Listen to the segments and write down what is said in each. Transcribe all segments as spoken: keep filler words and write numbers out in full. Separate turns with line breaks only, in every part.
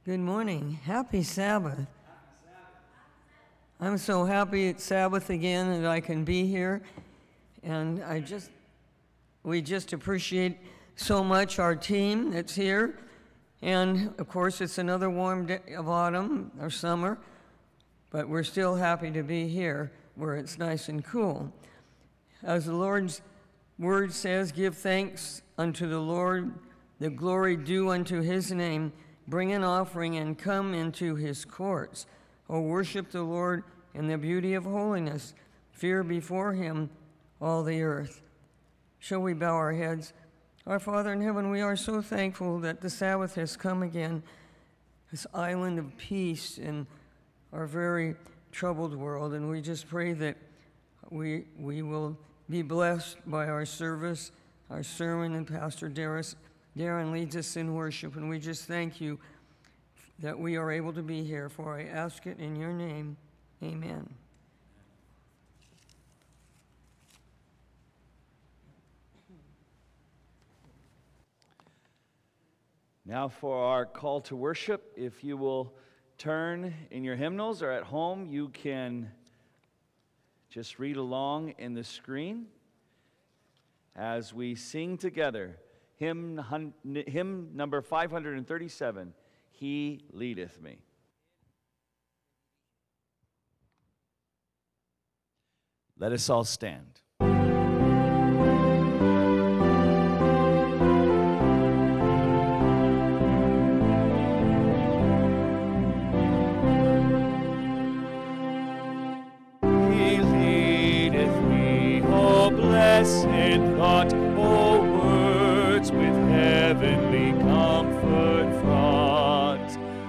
Good morning. Happy Sabbath. I'm so happy it's Sabbath again that I can be here. And I just, we just appreciate so much our team that's here. And of course, it's another warm day of autumn or summer, but we're still happy to be here where it's nice and cool. As the Lord's word says, give thanks unto the Lord, the glory due unto his name. Bring an offering and come into his courts. O worship the Lord in the beauty of holiness. Fear before him all the earth. Shall we bow our heads? Our Father in heaven, we are so thankful that the Sabbath has come again, this island of peace in our very troubled world. And we just pray that we, we will be blessed by our service, our sermon, and Pastor Darren. Darren leads us in worship, and we just thank you that we are able to be here, for I ask it in your name. Amen.
Now for our call to worship, if you will turn in your hymnals or at home, you can just read along in the screen as we sing together. Hymn, hymn number five hundred thirty-seven, He Leadeth Me. Let us all stand. He leadeth me, O blessed thought, O words with heavenly comfort fraught.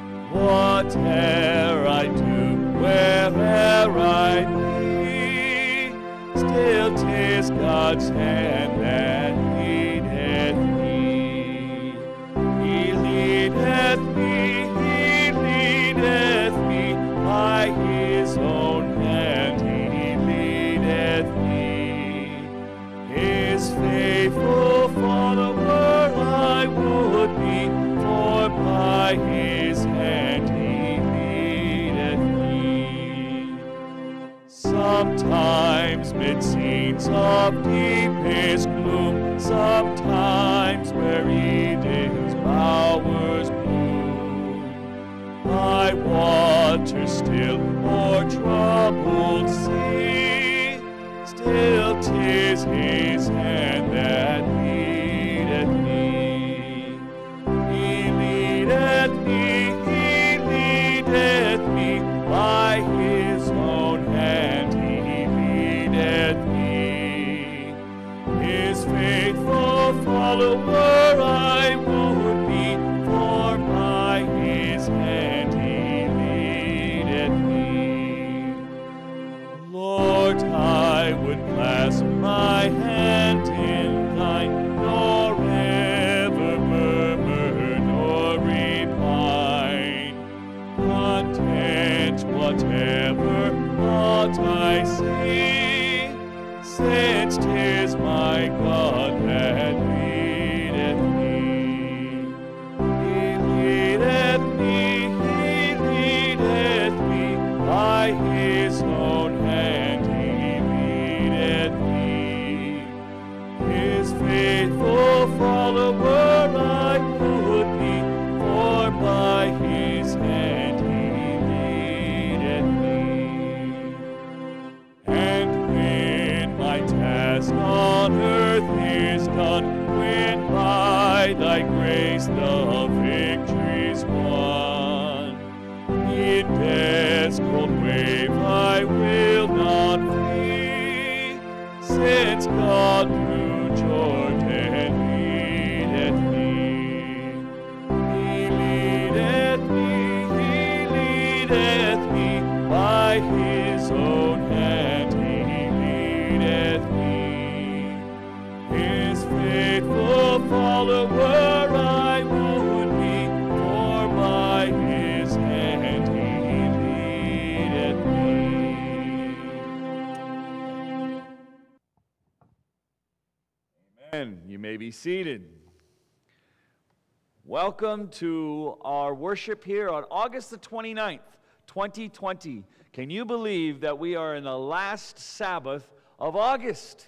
Whate'er I do, where'er I be, still 'tis God's hand that leadeth me. He leadeth me, he leadeth me, by his own hand he leadeth me. His faithful follower I would be, for by his hand he leadeth me. Sometimes mid scenes of deepest gloom, sometimes where Eden's bowers bloom, I water still or troubled sea, still 'tis his hand that leadeth me. He leadeth me, he leadeth me, by his own hand he leadeth me. His faithful follower I would be, for by his hand he leadeth me. Lord, I would clasp my hand in thine, nor ever murmur nor repine, content whatever lot I see, since 'tis my God that leadeth me. He leadeth me, he leadeth me, by his own hand he leadeth me. His faithful follower I would be, for by his hand he leadeth me. And when my task on earth is done, when by thy grace the victory's won, in death's cold wave I will not flee, since God through Jordan leadeth me. He leadeth me, he leadeth me, by his own hand he leadeth me. His faithful follower I would be, for by his hand he leadeth me. Amen. You may be seated. Welcome to our worship here on August the twenty-ninth, twenty twenty. Can you believe that we are in the last Sabbath of August?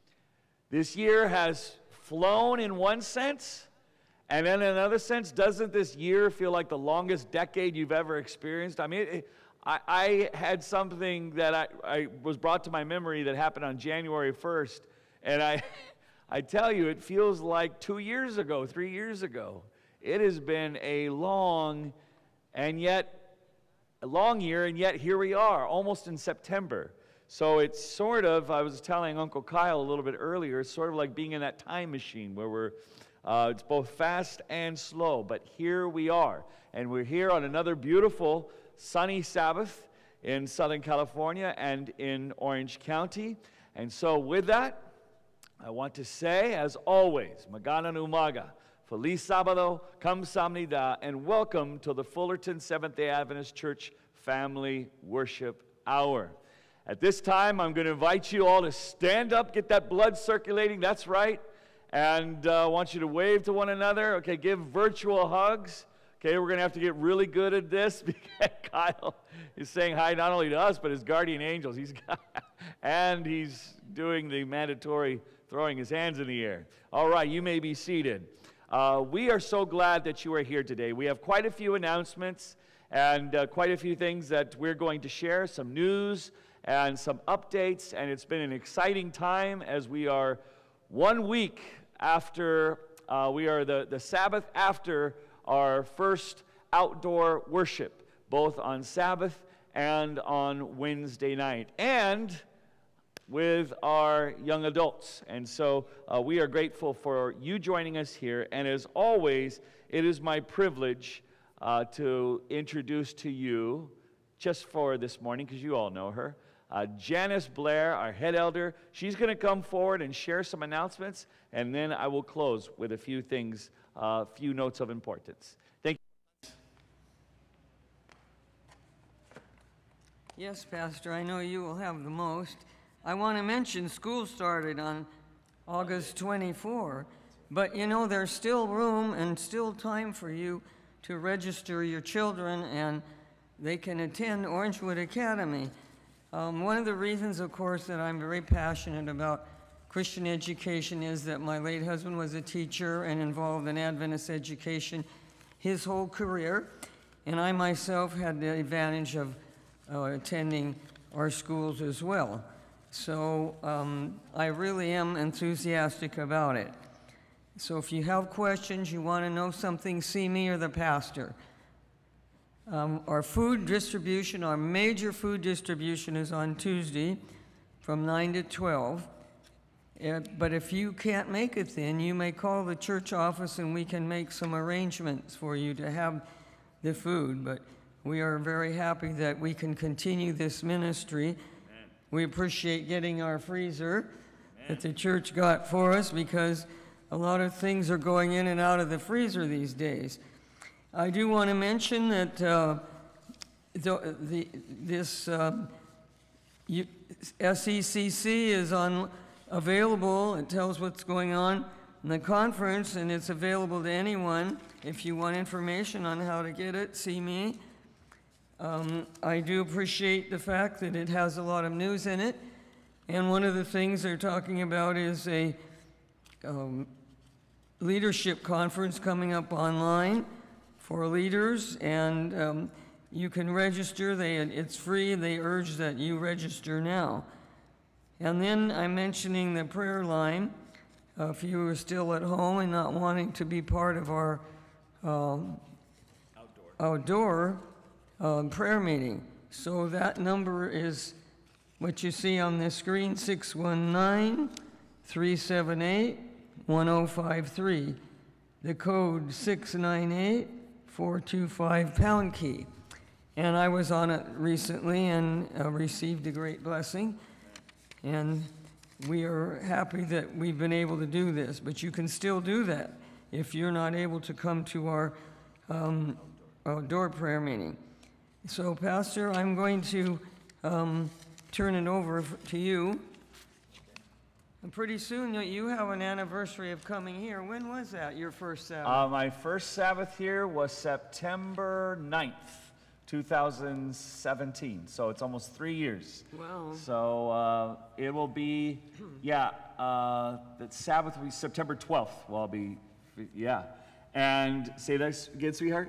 This year has flown in one sense, and in another sense, doesn't this year feel like the longest decade you've ever experienced? I mean, it, I, I had something that I, I was brought to my memory that happened on January first, and I, I tell you, it feels like two years ago, three years ago. It has been a long and yet, a long year, and yet here we are, almost in September. So it's sort of, I was telling Uncle Kyle a little bit earlier, it's sort of like being in that time machine where we're, uh, it's both fast and slow, but here we are. And we're here on another beautiful sunny Sabbath in Southern California and in Orange County. And so with that, I want to say, as always, Magandang umaga. Feliz Sábado, Kamsahamnida, and welcome to the Fullerton Seventh-day Adventist Church Family Worship Hour. At this time, I'm going to invite you all to stand up, get that blood circulating, that's right, and I uh, want you to wave to one another. Okay, give virtual hugs. Okay, we're going to have to get really good at this because Kyle is saying hi not only to us, but his guardian angels. He's got, and he's doing the mandatory throwing his hands in the air. All right, you may be seated. Uh, we are so glad that you are here today. We have quite a few announcements and uh, quite a few things that we're going to share, some news and some updates, and it's been an exciting time as we are one week after, uh, we are the, the Sabbath after our first outdoor worship, both on Sabbath and on Wednesday night, and with our young adults. And so uh, we are grateful for you joining us here. And as always, it is my privilege uh, to introduce to you, just for this morning, because you all know her, uh, Janice Blair, our head elder. She's going to come forward and share some announcements, and then I will close with a few things, a uh, few notes of importance. Thank you.
Yes, Pastor, I know you will have the most. I want to mention school started on August twenty-fourth, but you know there's still room and still time for you to register your children, and they can attend Orangewood Academy. Um, one of the reasons, of course, that I'm very passionate about Christian education is that my late husband was a teacher and involved in Adventist education his whole career, and I myself had the advantage of uh, attending our schools as well. So um, I really am enthusiastic about it. So if you have questions, you want to know something, see me or the pastor. Um, our food distribution, our major food distribution is on Tuesday from nine to twelve. Uh, but if you can't make it then, you may call the church office and we can make some arrangements for you to have the food. But we are very happy that we can continue this ministry. We appreciate getting our freezer Amen. That the church got for us, because a lot of things are going in and out of the freezer these days. I do want to mention that uh, the, the, this uh, you, S E C C is on, available. It tells what's going on in the conference, and it's available to anyone. If you want information on how to get it, see me. Um, I do appreciate the fact that it has a lot of news in it, and one of the things they're talking about is a um, leadership conference coming up online for leaders, and um, you can register. They, it's free. They urge that you register now. And then I'm mentioning the prayer line. Uh, if you are still at home and not wanting to be part of our um, outdoor, outdoor Um, prayer meeting. So that number is what you see on the screen, six one nine, three seven eight, one oh five three. The code six nine eight, four two five pound key. And I was on it recently and uh, received a great blessing. And we are happy that we've been able to do this, but you can still do that if you're not able to come to our um, outdoor prayer meeting. So, Pastor, I'm going to um, turn it over to you. And pretty soon you- you have an anniversary of coming here. When was that, your first Sabbath?
Uh, my first Sabbath here was September ninth, two thousand seventeen. So it's almost three years.
Wow.
So uh, it will be, yeah, uh, the Sabbath will be September twelfth. Well, I'll be, yeah. And say that again, sweetheart.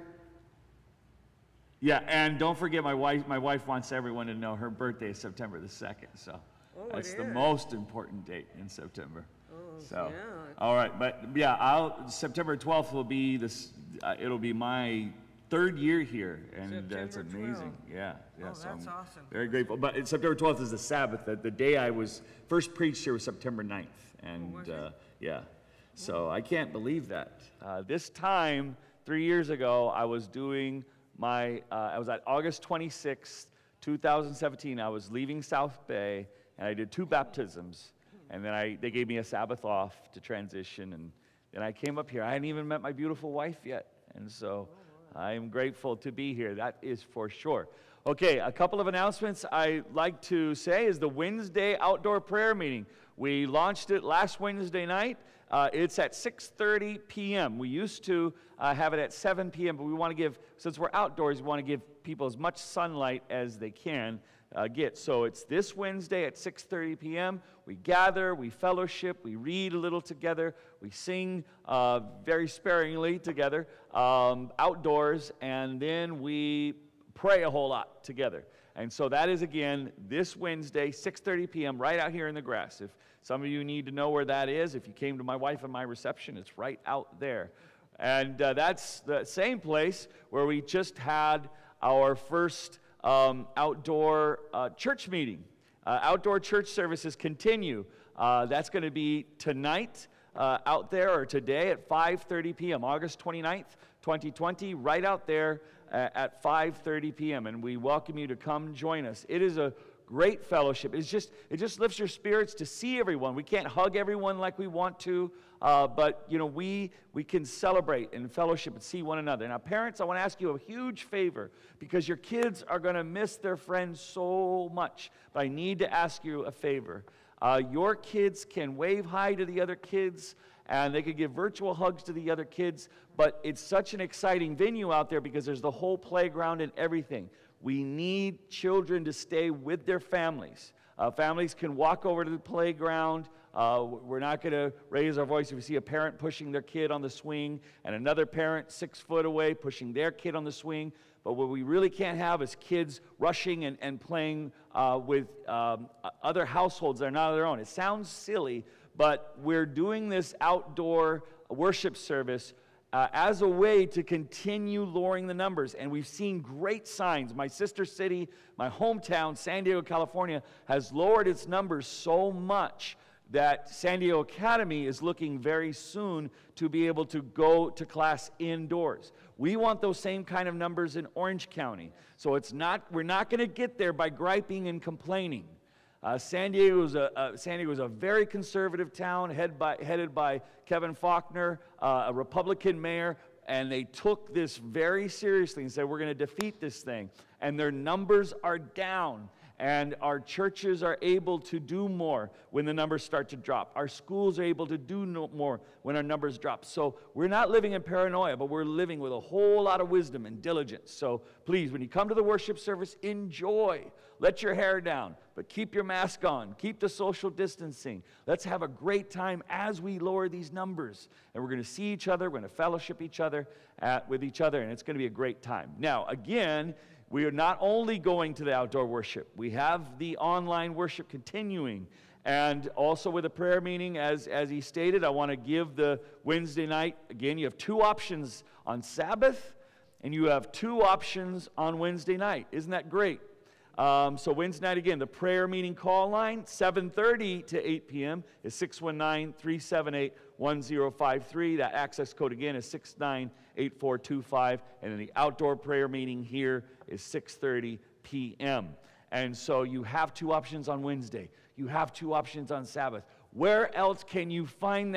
Yeah, and don't forget my wife. My wife wants everyone to know her birthday is September the second. So
Oh,
that's
it
the
is.
most important date in September.
Oh,
So,
yeah.
all right, but yeah, I'll, September twelfth will be this. Uh, it'll be my third year here, and that's
September
amazing.
twelfth.
Yeah, yeah.
Oh,
so
that's
I'm
awesome.
Very grateful. But it's September twelfth is the Sabbath. The, the day I was first preached here was September ninth, and
was it?
uh, yeah. So I can't believe that. Uh, this time, three years ago, I was doing my. Uh, I was at August twenty-sixth, two thousand seventeen. I was leaving South Bay. And I did two baptisms, and then I, they gave me a Sabbath off to transition, and then I came up here. I hadn't even met my beautiful wife yet, and so I am grateful to be here. That is for sure. Okay, a couple of announcements I'd like to say is the Wednesday outdoor prayer meeting. We launched it last Wednesday night. Uh, it's at six thirty p m We used to uh, have it at seven p m, but we want to give, since we're outdoors, we want to give people as much sunlight as they can. Uh, get. So it's this Wednesday at six thirty p m We gather, we fellowship, we read a little together, we sing uh, very sparingly together um, outdoors, and then we pray a whole lot together. And so that is, again, this Wednesday, six thirty p m, right out here in the grass. If some of you need to know where that is, if you came to my wife and my reception, it's right out there. And uh, that's the same place where we just had our first Um, outdoor uh, church meeting. Uh, outdoor church services continue. Uh, that's going to be tonight uh, out there, or today at five thirty p m August twenty-ninth, twenty twenty, right out there uh, at five thirty p m And we welcome you to come join us. It is a great fellowship. It's just, it just lifts your spirits to see everyone. We can't hug everyone like we want to, uh, but you know, we we can celebrate and fellowship and see one another. Now, parents, I want to ask you a huge favor, because your kids are going to miss their friends so much. But I need to ask you a favor. Uh, your kids can wave hi to the other kids, and they could give virtual hugs to the other kids, but it's such an exciting venue out there because there's the whole playground and everything. We need children to stay with their families. Uh, families can walk over to the playground. Uh, we're not going to raise our voice if we see a parent pushing their kid on the swing and another parent six foot away pushing their kid on the swing. But what we really can't have is kids rushing and, and playing uh, with um, other households that are not their own. It sounds silly, but we're doing this outdoor worship service Uh, as a way to continue lowering the numbers. And we've seen great signs. My sister city, my hometown, San Diego, California, has lowered its numbers so much that San Diego Academy is looking very soon to be able to go to class indoors. We want those same kind of numbers in Orange County. So it's not, we're not going to get there by griping and complaining. Uh, San Diego is a uh, San Diego is a very conservative town, head by, headed by Kevin Faulconer, uh, a Republican mayor, and they took this very seriously and said, we're going to defeat this thing. And their numbers are down, and our churches are able to do more when the numbers start to drop. Our schools are able to do no more when our numbers drop. So we're not living in paranoia, but we're living with a whole lot of wisdom and diligence. So please, when you come to the worship service, enjoy. Let your hair down, but keep your mask on. Keep the social distancing. Let's have a great time as we lower these numbers. And we're going to see each other. We're going to fellowship each other at, with each other, and it's going to be a great time. Now, again, we are not only going to the outdoor worship. We have the online worship continuing. And also with a prayer meeting, as, as he stated, I want to give the Wednesday night, again, you have two options on Sabbath, and you have two options on Wednesday night. Isn't that great? Um, so Wednesday night, again, the prayer meeting call line, seven thirty to eight p m is six one nine, three seven eight, one zero five three. That access code, again, is six nine eight four two five. And then the outdoor prayer meeting here is six thirty p m And so you have two options on Wednesday. You have two options on Sabbath. Where else can you find that?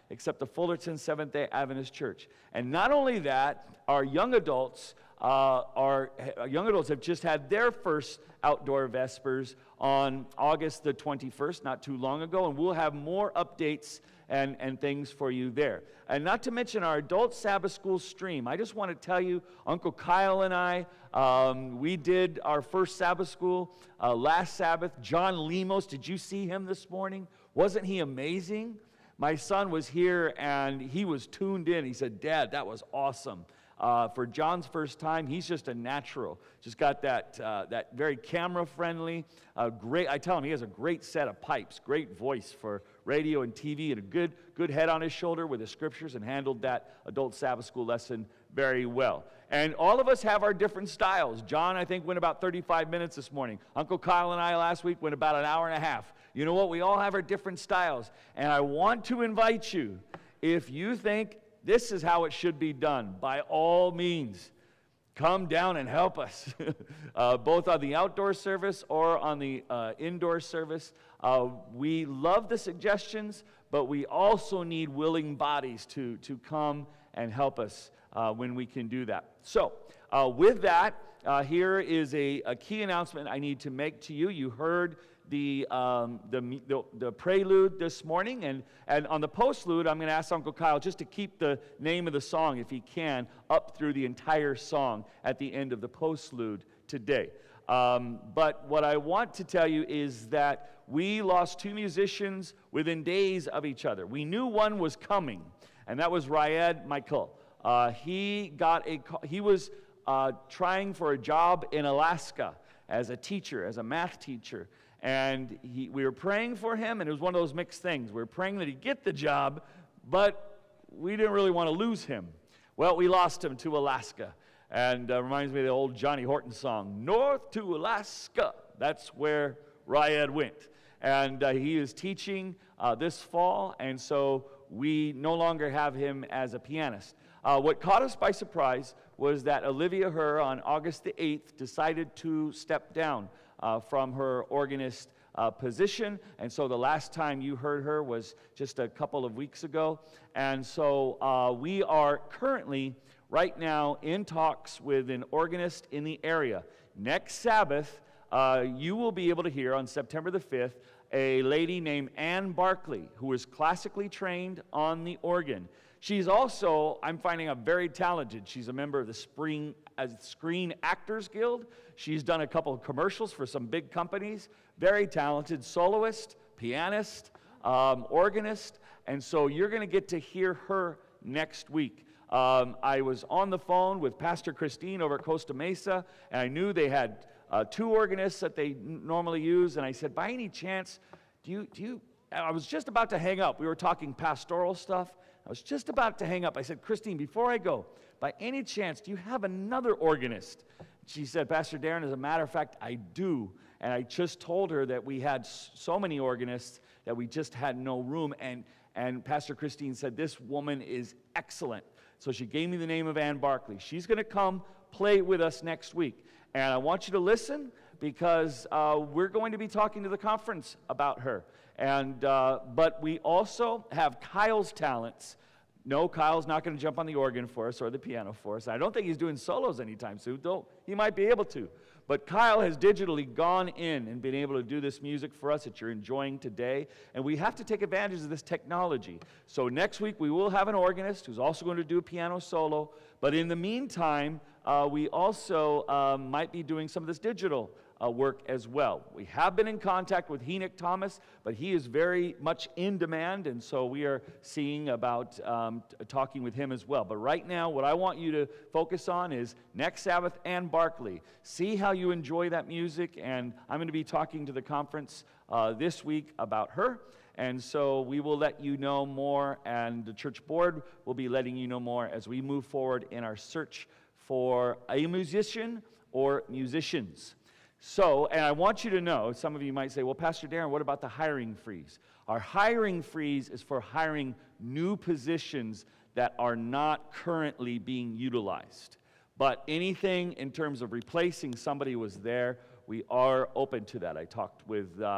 except the Fullerton Seventh-day Adventist Church. And not only that, our young adults, uh, our young adults have just had their first outdoor Vespers on August the twenty-first, not too long ago, and we'll have more updates and, and things for you there. And not to mention our adult Sabbath school stream. I just want to tell you, Uncle Kyle and I, um, we did our first Sabbath school uh, last Sabbath. John Lemos, did you see him this morning? Wasn't he amazing? My son was here and he was tuned in. He said, Dad, that was awesome. Uh, for John's first time, he's just a natural. Just got that uh, that very camera-friendly, uh, great, I tell him he has a great set of pipes, great voice for radio and T V, and a good, good head on his shoulder with the scriptures, and handled that adult Sabbath school lesson very well. And all of us have our different styles. John, I think, went about thirty-five minutes this morning. Uncle Kyle and I last week went about an hour and a half. You know what? We all have our different styles. And I want to invite you, if you think this is how it should be done, by all means, come down and help us, uh, both on the outdoor service or on the uh, indoor service. Uh, we love the suggestions, but we also need willing bodies to, to come and help us uh, when we can do that. So, uh, with that, uh, here is a, a key announcement I need to make to you. You heard The, um, the, the, the prelude this morning, and, and on the postlude, I'm going to ask Uncle Kyle just to keep the name of the song, if he can, up through the entire song at the end of the postlude today. Um, but what I want to tell you is that we lost two musicians within days of each other. We knew one was coming, and that was Ryed Michael. Uh, he got a, he was uh, trying for a job in Alaska as a teacher, as a math teacher. And he, we were praying for him, and it was one of those mixed things. We were praying that he'd get the job, but we didn't really want to lose him. Well, we lost him to Alaska. And uh, reminds me of the old Johnny Horton song, North to Alaska. That's where Ryed went. And uh, he is teaching uh, this fall, and so we no longer have him as a pianist. Uh, what caught us by surprise was that Olivia Herr, on August the eighth, decided to step down Uh, from her organist uh, position, and so the last time you heard her was just a couple of weeks ago. And so uh, we are currently, right now, in talks with an organist in the area. Next Sabbath, uh, you will be able to hear on September the fifth a lady named Ann Barkley, who is classically trained on the organ. She's also, I'm finding out, very talented. She's a member of the Spring, uh, Screen Actors Guild. She's done a couple of commercials for some big companies. Very talented soloist, pianist, um, organist. And so you're going to get to hear her next week. Um, I was on the phone with Pastor Christine over at Costa Mesa, and I knew they had uh, two organists that they n- normally use. And I said, by any chance, do you, do you, I was just about to hang up. We were talking pastoral stuff. I was just about to hang up. I said, Christine, before I go, by any chance, do you have another organist? She said, Pastor Darren, as a matter of fact, I do. And I just told her that we had so many organists that we just had no room. And, and Pastor Christine said, this woman is excellent. So she gave me the name of Ann Barkley. She's going to come play with us next week. And I want you to listen, because uh, we're going to be talking to the conference about her. And uh, but we also have Kyle's talents. No, Kyle's not going to jump on the organ for us or the piano for us. I don't think he's doing solos anytime soon, though he might be able to. But Kyle has digitally gone in and been able to do this music for us that you're enjoying today. And we have to take advantage of this technology. So next week we will have an organist who's also going to do a piano solo. But in the meantime, uh, we also um, might be doing some of this digital Uh, work as well. We have been in contact with Enoch Thomas, but he is very much in demand, and so we are seeing about um, t- talking with him as well. But right now, what I want you to focus on is next Sabbath, Ann Barkley. See how you enjoy that music, and I'm going to be talking to the conference uh, this week about her, and so we will let you know more, and the church board will be letting you know more as we move forward in our search for a musician or musicians. So, and I want you to know, some of you might say, well, Pastor Darren, what about the hiring freeze? Our hiring freeze is for hiring new positions that are not currently being utilized. But anything in terms of replacing somebody who was there, we are open to that. I talked with uh,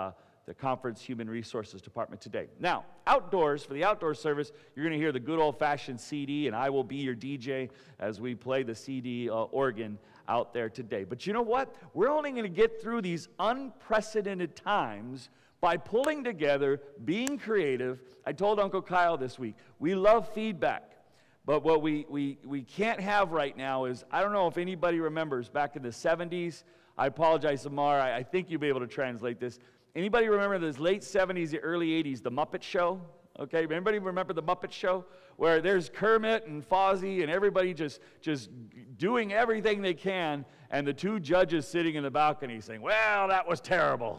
the Conference Human Resources Department today. Now, outdoors, for the outdoor service, you're going to hear the good old-fashioned C D, and I will be your D J as we play the C D uh, organ out there today. But you know what? We're only going to get through these unprecedented times by pulling together, being creative. I told Uncle Kyle this week, we love feedback. But what we, we, we can't have right now is, I don't know if anybody remembers back in the seventies, I apologize, Amar, I, I think you'll be able to translate this. Anybody remember the late seventies, the early eighties, the Muppet Show? Okay, anybody remember the Muppet Show? Where there's Kermit and Fozzie and everybody just, just doing everything they can, and the two judges sitting in the balcony saying, well, that was terrible.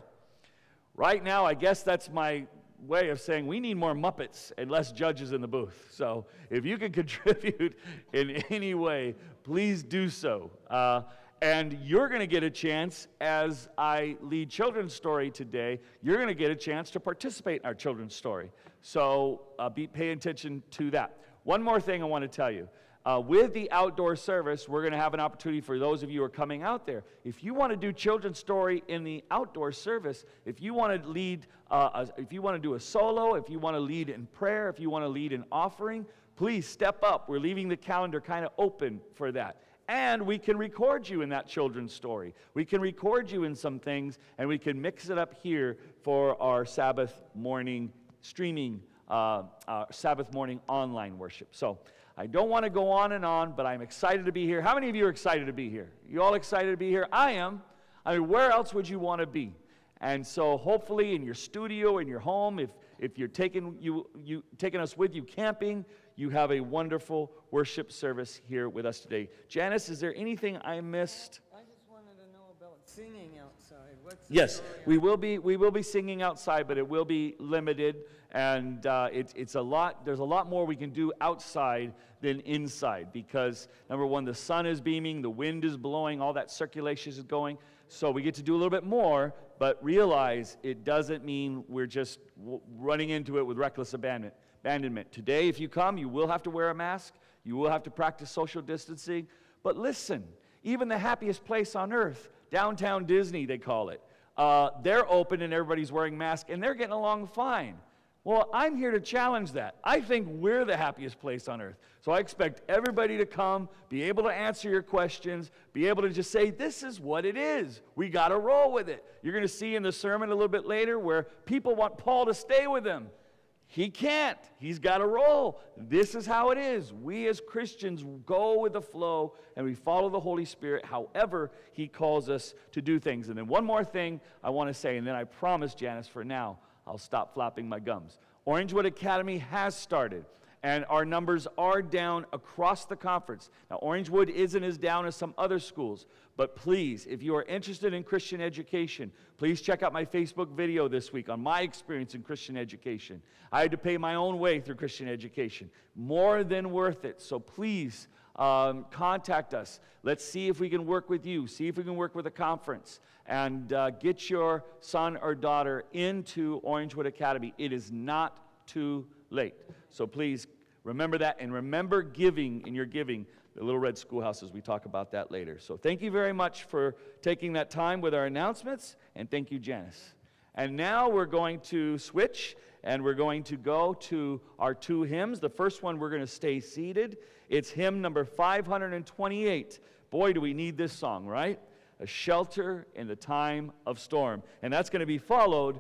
Right now, I guess that's my way of saying we need more Muppets and less judges in the booth. So if you can contribute in any way, please do so. Uh, And you're going to get a chance, as I lead children's story today, you're going to get a chance to participate in our children's story. So uh, be, pay attention to that. One more thing I want to tell you. Uh, with the outdoor service, we're going to have an opportunity for those of you who are coming out there. If you want to do children's story in the outdoor service, if you want to lead, uh, a, if you want to do a solo, if you want to lead in prayer, if you want to lead in offering, please step up. We're leaving the calendar kind of open for that. And we can record you in that children's story. We can record you in some things, and we can mix it up here for our Sabbath morning streaming, uh, uh, Sabbath morning online worship. So I don't want to go on and on, but I'm excited to be here. How many of you are excited to be here? You all excited to be here? I am. I mean, where else would you want to be? And so hopefully in your studio, in your home, if, if you're taking, you, you, taking us with you camping, you have a wonderful worship service here with us today. Janice, is there anything I missed?
I just wanted to know about singing outside. What's
Yes, we will be we will be singing outside, but it will be limited, and uh, it, it's a lot. There's a lot more we can do outside than inside because number one, the sun is beaming, the wind is blowing, all that circulation is going. So we get to do a little bit more, but realize it doesn't mean we're just w- running into it with reckless abandonment. Abandonment. Today, if you come, you will have to wear a mask. You will have to practice social distancing. But listen, even the happiest place on earth, downtown Disney, they call it, uh, they're open and everybody's wearing masks, and they're getting along fine. Well, I'm here to challenge that. I think we're the happiest place on earth. So I expect everybody to come, be able to answer your questions, be able to just say, this is what it is. We got to roll with it. You're going to see in the sermon a little bit later where people want Paul to stay with them. He can't. He's got to roll. This is how it is. We as Christians go with the flow and we follow the Holy Spirit however He calls us to do things. And then one more thing I want to say, and then I promise, Janice, for now, I'll stop flapping my gums. Orangewood Academy has started, and our numbers are down across the conference. Now, Orangewood isn't as down as some other schools, but please, if you are interested in Christian education, please check out my Facebook video this week on my experience in Christian education. I had to pay my own way through Christian education. More than worth it. So please um, contact us. Let's see if we can work with you. See if we can work with the conference. And uh, get your son or daughter into Orangewood Academy. It is not too late. So please remember that, and remember giving in your giving. The Little Red Schoolhouses, we talk about that later. So thank you very much for taking that time with our announcements, and thank you, Janice. And now we're going to switch, and we're going to go to our two hymns. The first one, we're going to stay seated. It's hymn number five hundred twenty-eight. Boy, do we need this song, right? A shelter in the time of storm. And that's going to be followed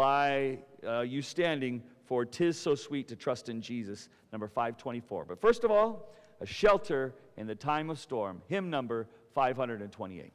by uh, you standing for 'Tis So Sweet to Trust in Jesus, number five twenty-four. But first of all, a shelter in the time of storm, hymn number five hundred twenty-eight.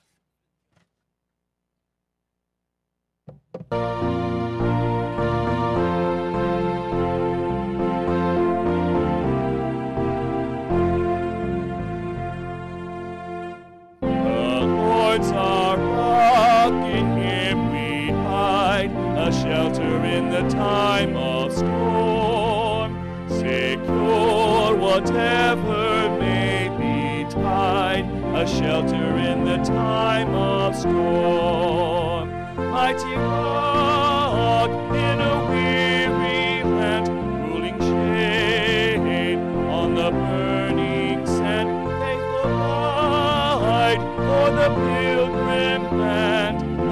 Our rock, in Him we hide, a shelter in the time of storm. Secure whatever may betide, a shelter in the time of storm. Mighty rock in a weary land, cooling shade on the burning sand, faithful guide for the pilgrim band, a shelter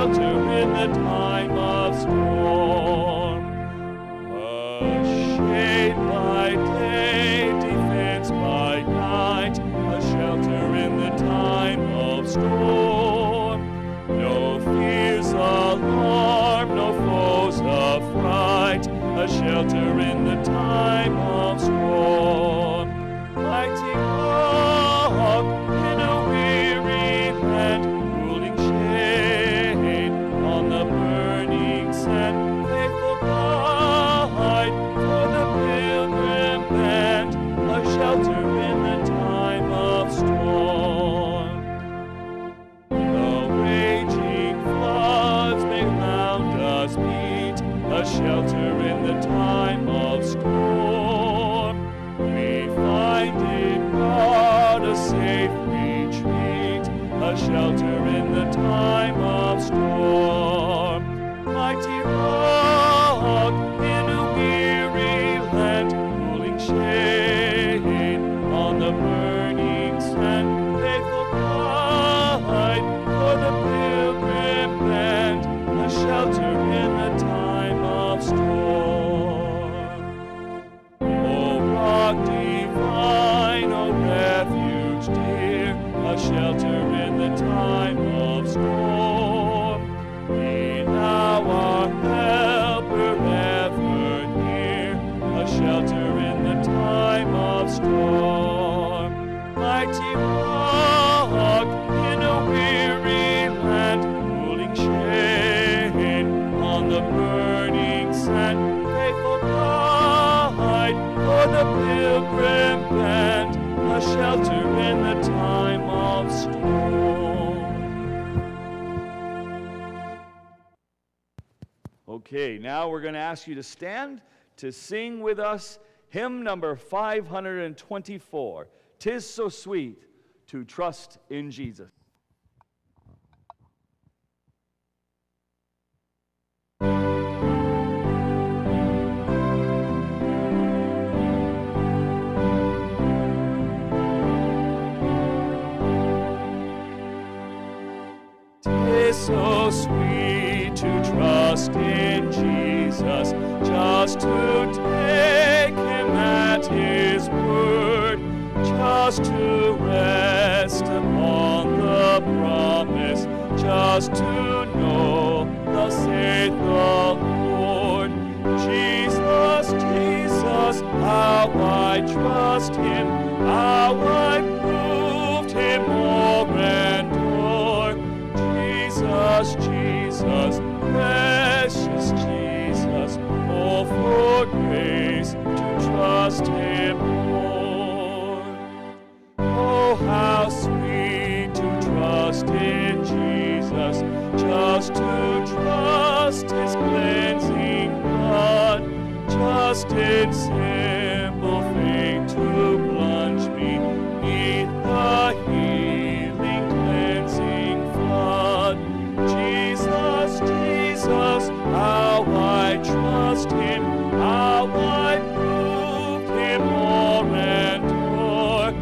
shelter in the time of storm. A shade by day, defense by night, a shelter in the time of storm. No fears, alarm, no foes affright, a shelter in the time of storm. Mighty rock in a weary land, ruling shade on the burning sand, faithful guide for the pilgrim band, a shelter in the time of storm. The raging floods may round us beat, a shelter in the time of storm. We find in God a safe retreat, a shelter in the time of storm. Mighty rock in a weary land, ruling shade on the burning sand, faithful guide for the pilgrim band, a shelter in the time of storm. O rock divine, O refuge dear, a shelter in the time of storm. Be thou our helper ever near, a shelter in the time of storm. Mighty rock in a weary land, ruling shade on the burning sand, faithful guide for the pilgrim band, a shelter in the time of storm.
Okay, now we're going to ask you to stand to sing with us hymn number five hundred twenty-four, "'Tis So Sweet to Trust in Jesus."
Tis so sweet to trust in Jesus, just to take him at his word, just to rest upon the promise, just to know thus saith the Lord. Jesus, Jesus, how I trust him, how I proved him more and more. Jesus, Jesus, precious Jesus, oh, for grace to trust him more. Oh, how sweet to trust in Jesus, just to trust his cleansing blood, just in simple faith to plunge me neath the healing cleansing flood. Jesus, Jesus, how I trust him, how I proved him more and more.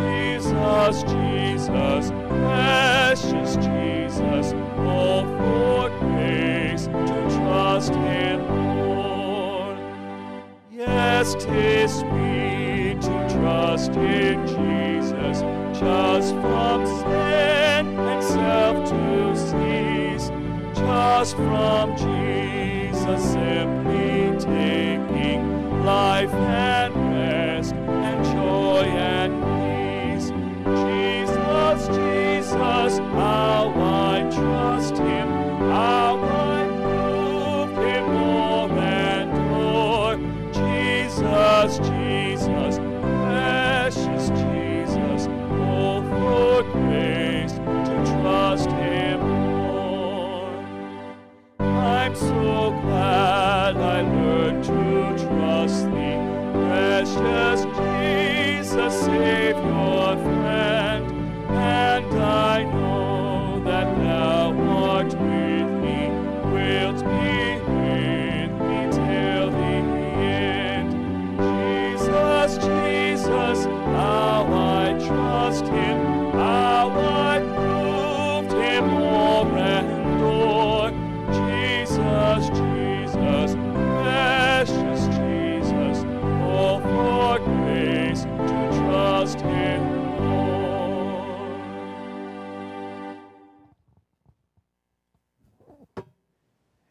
Jesus, Jesus, precious Jesus, oh, for grace to trust him more. Yes, 'tis sweet to trust in Jesus, just from sin and self to cease, just from Jesus simply taking life and rest and joy and peace. Jesus, Jesus, how I trust him, how I proved him more and more. Jesus, Jesus, precious Jesus, oh, for grace to trust him more. I'm so glad I learned to trust thee, precious Jesus, Savior, friend, and I know that thou art with me, wilt be with me till the end. Jesus, Jesus, how I trust him, how I proved him more and more.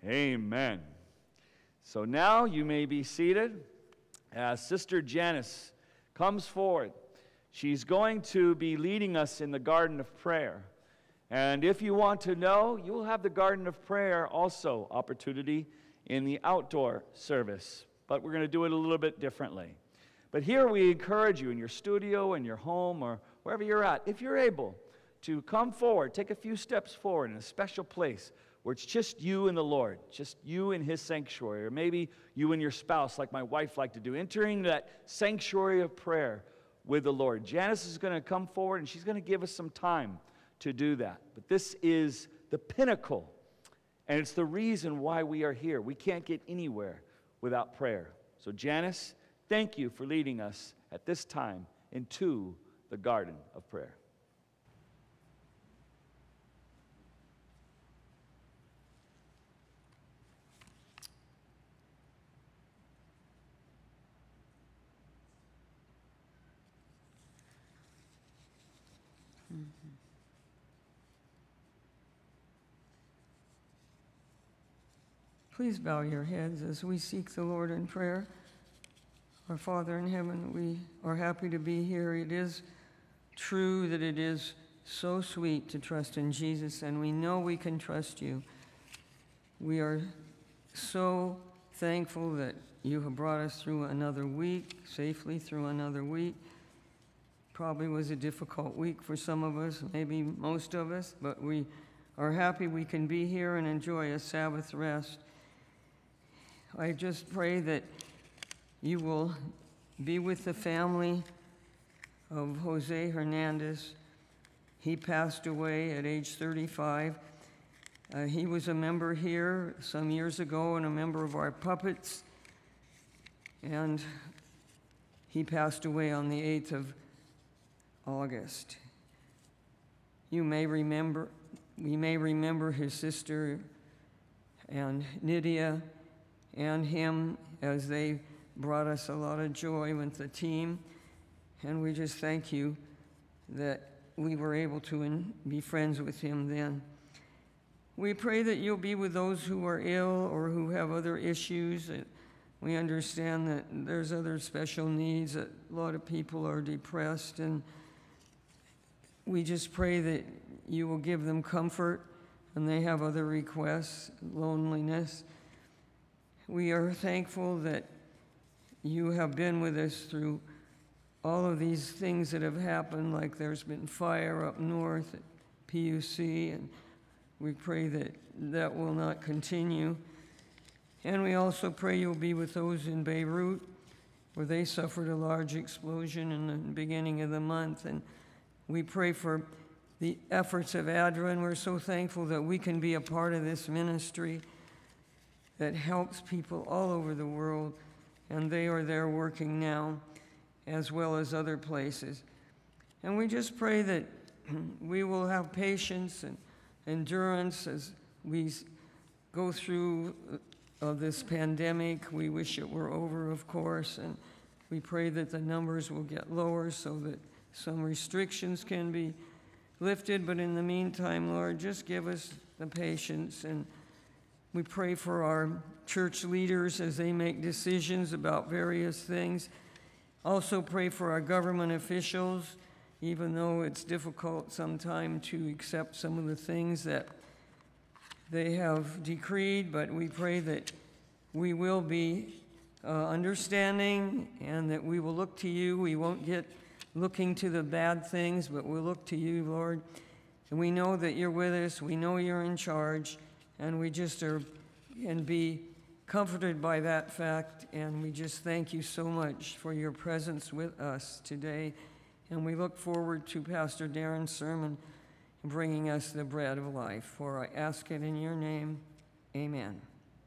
Amen. So now you may be seated as Sister Janice comes forward. She's going to be leading us in the garden of prayer. And if you want to know, you will have the garden of prayer also opportunity in the outdoor service. But we're going to do it a little bit differently. But here we encourage you in your studio, in your home, or wherever you're at, if you're able to come forward, take a few steps forward in a special place where it's just you and the Lord, just you and His sanctuary, or maybe you and your spouse, like my wife like to do, entering that sanctuary of prayer with the Lord. Janice is going to come forward, and she's going to give us some time to do that. But this is the pinnacle, and it's the reason why we are here. We can't get anywhere without prayer. So Janice, thank you for leading us at this time into the garden of prayer.
Please bow your heads as we seek the Lord in prayer. Our Father in heaven, we are happy to be here. It is true that it is so sweet to trust in Jesus, and we know we can trust you. We are so thankful that you have brought us through another week, safely through another week. Probably was a difficult week for some of us, maybe most of us, but we are happy we can be here and enjoy a Sabbath rest. I just pray that you will be with the family of Jose Hernandez. He passed away at age thirty-five. Uh, he was a member here some years ago and a member of our puppets. And he passed away on the eighth of August. You may remember, we may remember his sister and Nydia and him as they brought us a lot of joy with the team. And we just thank you that we were able to in, be friends with him then. We pray that you'll be with those who are ill or who have other issues. We understand that there's other special needs, that a lot of people are depressed, and we just pray that you will give them comfort, and they have other requests, loneliness. We are thankful that you have been with us through all of these things that have happened, like there's been fire up north at P U C, and we pray that that will not continue. And we also pray you'll be with those in Beirut, where they suffered a large explosion in the beginning of the month. And we pray for the efforts of Adventist. We're so thankful that we can be a part of this ministry that helps people all over the world, and they are there working now, as well as other places. And we just pray that we will have patience and endurance as we go through uh, this pandemic. We wish it were over, of course, and we pray that the numbers will get lower so that some restrictions can be lifted. But in the meantime, Lord, just give us the patience. And we pray for our church leaders as they make decisions about various things. Also pray for our government officials, even though it's difficult sometimes to accept some of the things that they have decreed, but we pray that we will be uh, understanding and that we will look to you. We won't get looking to the bad things, but we'll look to you, Lord. And we know that you're with us. We know you're in charge, and we just are and be comforted by that fact. And we just thank you so much for your presence with us today. And we look forward to Pastor Darren's sermon bringing us the bread of life. For I ask it in your name. Amen.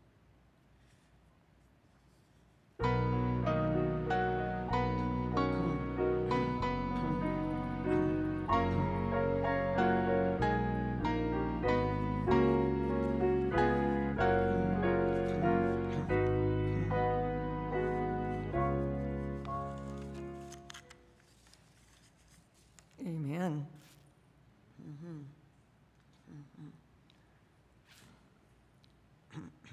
Amen. Mm-hmm. Mm-hmm.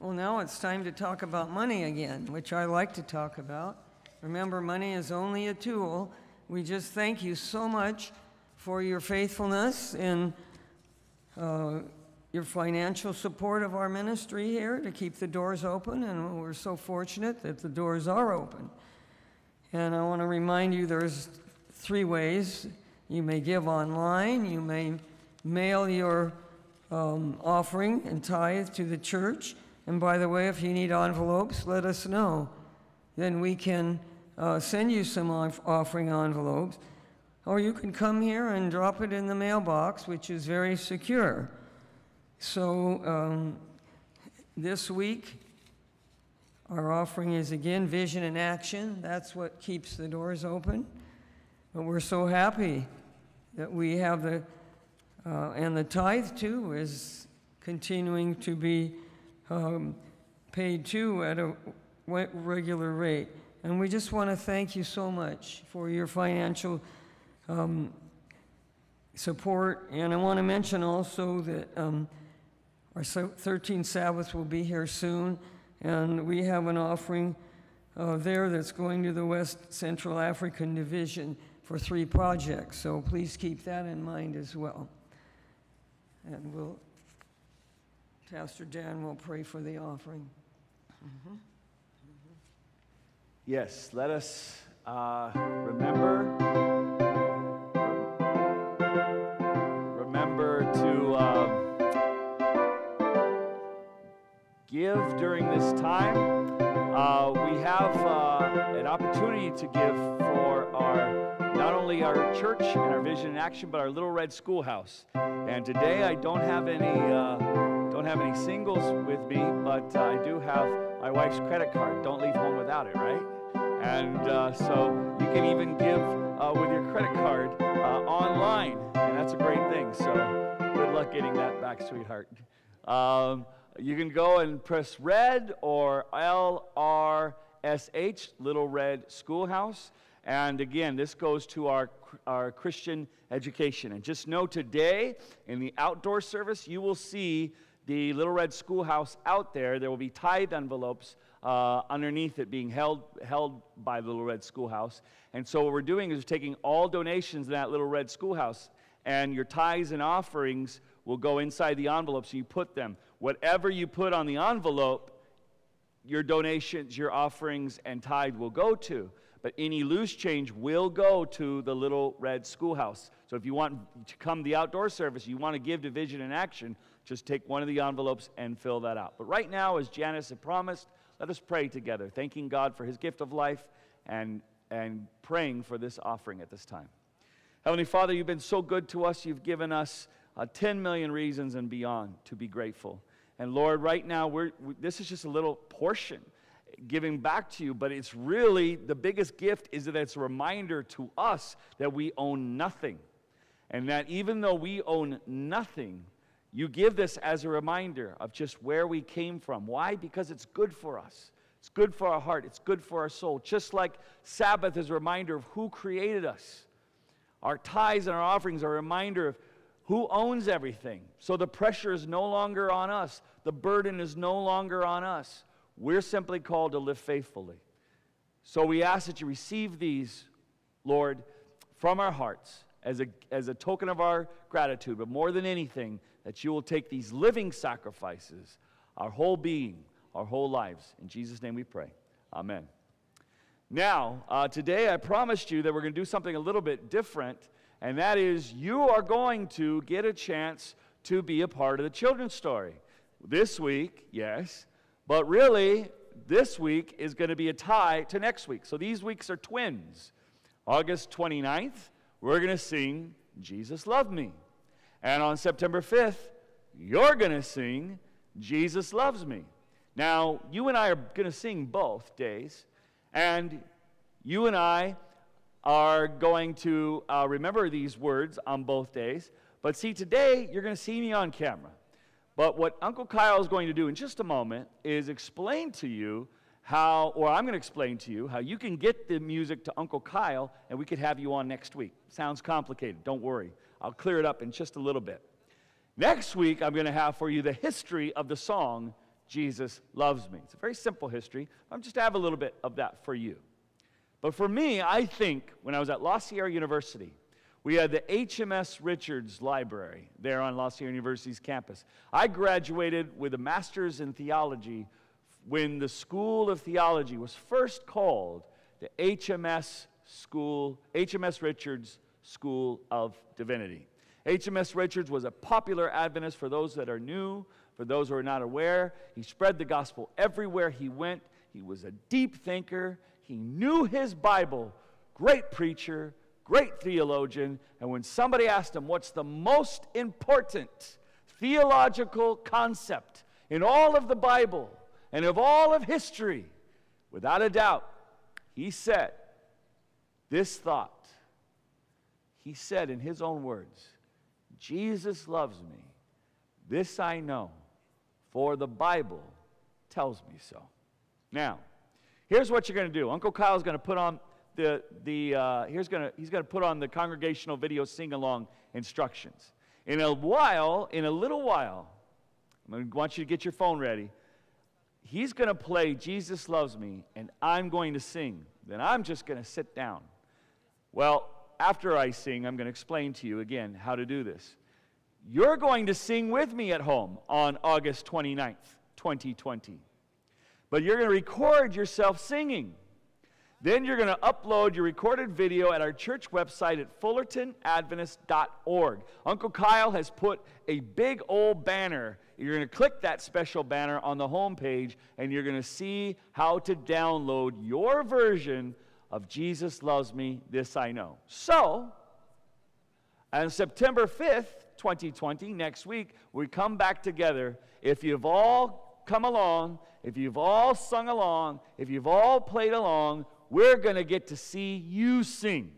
Well, now it's time to talk about money again, which I like to talk about. Remember, money is only a tool. We just thank you so much for your faithfulness in uh, your financial support of our ministry here to keep the doors open, and we're so fortunate that the doors are open. And I want to remind you there's three ways. You may give online, you may mail your um, offering and tithe to the church. And by the way, if you need envelopes, let us know. Then we can uh, send you some off- offering envelopes. Or you can come here and drop it in the mailbox, which is very secure. So um, this week, our offering is again Vision in Action. That's what keeps the doors open. But we're so happy that we have the, uh, and the tithe too is continuing to be um, paid too at a regular rate. And we just want to thank you so much for your financial um, support. And I want to mention also that um, our thirteenth Sabbath will be here soon, and we have an offering uh, there that's going to the West Central African Division for three projects. So please keep that in mind as well. And we'll, Pastor Dan will pray for the offering. Mm-hmm. Mm-hmm.
Yes, let us uh, remember, remember to um, give during this time. Uh, we have uh, an opportunity to give for our, not only our church and our Vision in Action, but our Little Red Schoolhouse. And today I don't have any, uh, don't have any singles with me, but uh, I do have my wife's credit card. Don't leave home without it, right? And uh, so you can even give uh, with your credit card uh, online, and that's a great thing. So good luck getting that back, sweetheart. Um, you can go and press red or L R S H, Little Red Schoolhouse. And again, this goes to our, our Christian education. And just know today, in the outdoor service, you will see the Little Red Schoolhouse out there. There will be tithe envelopes uh, underneath it being held, held by Little Red Schoolhouse. And so what we're doing is we're taking all donations in that Little Red Schoolhouse, and your tithes and offerings will go inside the envelope, so you put them. Whatever you put on the envelope, your donations, your offerings, and tithe will go to. But any loose change will go to the Little Red Schoolhouse. So if you want to come to the outdoor service, you want to give to Vision in Action, just take one of the envelopes and fill that out. But right now, as Janice had promised, let us pray together, thanking God for his gift of life and, and praying for this offering at this time. Heavenly Father, you've been so good to us. You've given us uh, ten million reasons and beyond to be grateful. And Lord, right now, we're, we, this is just a little portion giving back to you, but it's really, the biggest gift is that it's a reminder to us that we own nothing. And that even though we own nothing, you give this as a reminder of just where we came from. Why? Because it's good for us. It's good for our heart. It's good for our soul. Just like Sabbath is a reminder of who created us. Our tithes and our offerings are a reminder of who owns everything. So the pressure is no longer on us. The burden is no longer on us. We're simply called to live faithfully. So we ask that you receive these, Lord, from our hearts as a, as a token of our gratitude, but more than anything, that you will take these living sacrifices, our whole being, our whole lives. In Jesus' name we pray. Amen. Now, uh, today I promised you that we're going to do something a little bit different, and that is you are going to get a chance to be a part of the children's story. This week, yes, but really, this week is going to be a tie to next week. So these weeks are twins. August twenty-ninth, we're going to sing Jesus Loved Me. And on September fifth, you're going to sing Jesus Loves Me. Now, you and I are going to sing both days, and you and I are going to uh, remember these words on both days. But see, today, you're going to see me on camera. But what Uncle Kyle is going to do in just a moment is explain to you how, or I'm going to explain to you how you can get the music to Uncle Kyle, and we could have you on next week. Sounds complicated. Don't worry. I'll clear it up in just a little bit. Next week, I'm going to have for you the history of the song, Jesus loves me. It's a very simple history. I'm just to have a little bit of that for you. But for me, I think when I was at La Sierra University, we had the H M S Richards Library there on La Sierra University's campus. I graduated with a master's in theology when the School of Theology was first called the H M S School, H M S Richards School of Divinity. H M S Richards was a popular Adventist for those that are new, for those who are not aware. He spread the gospel everywhere he went. He was a deep thinker. He knew his Bible. Great preacher, great theologian. And when somebody asked him, what's the most important theological concept in all of the Bible and of all of history, without a doubt, he said this thought. He said in his own words, Jesus loves me. This I know, for the Bible tells me so. Now, here's what you're going to do. Uncle Kyle's going to put on the the uh, here's going to he's going to put on the congregational video sing-along instructions. In a while, in a little while, I'm going to want you to get your phone ready. He's going to play Jesus Loves Me, and I'm going to sing. Then I'm just going to sit down. Well, after I sing, I'm going to explain to you again how to do this. You're going to sing with me at home on August twenty-ninth, twenty twenty. But you're going to record yourself singing. Then you're going to upload your recorded video at our church website at fullerton adventist dot org. Uncle Kyle has put a big old banner. You're going to click that special banner on the home page, and you're going to see how to download your version of Jesus Loves Me, This I Know. So, on September fifth, twenty twenty, next week, we come back together. If you've all come along, if you've all sung along, if you've all played along, we're going to get to see you sing.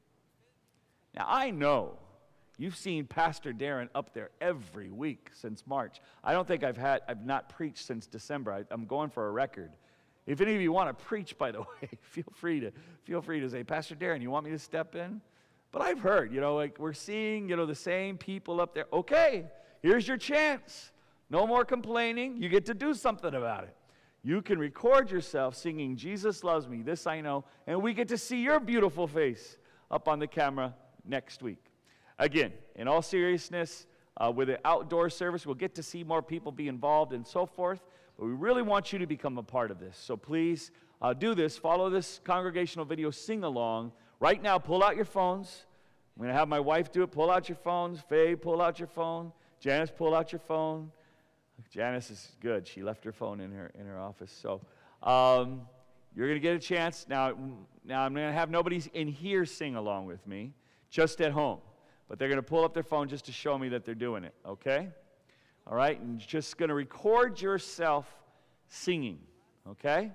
Now, I know you've seen Pastor Darren up there every week since March. I don't think I've had, I've not preached since December. I, I'm going for a record. If any of you want to preach, by the way, feel free to feel free to say, Pastor Darren, you want me to step in? But I've heard, you know, like we're seeing, you know, the same people up there. Okay, here's your chance. No more complaining. You get to do something about it. You can record yourself singing Jesus Loves Me, This I Know, and we get to see your beautiful face up on the camera next week. Again, in all seriousness, uh, with the outdoor service, we'll get to see more people be involved and so forth, but we really want you to become a part of this. So please uh, do this. Follow this congregational video sing-along. Right now, pull out your phones. I'm going to have my wife do it. Pull out your phones. Faye, pull out your phone. Janice, pull out your phone. Janice is good. She left her phone in her in her office. So um, you're going to get a chance. Now, now I'm going to have nobody in here sing along with me, just at home. But they're going to pull up their phone just to show me that they're doing it, okay? All right? And just going to record yourself singing, okay?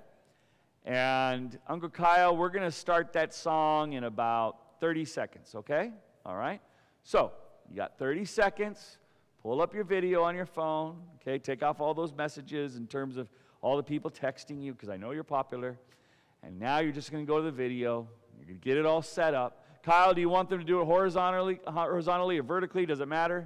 And Uncle Kyle, we're going to start that song in about thirty seconds, okay? All right? So you got thirty seconds. Pull up your video on your phone, okay? Take off all those messages in terms of all the people texting you, because I know you're popular. And now you're just going to go to the video. You're going to get it all set up. Kyle, do you want them to do it horizontally, horizontally or vertically? Does it matter?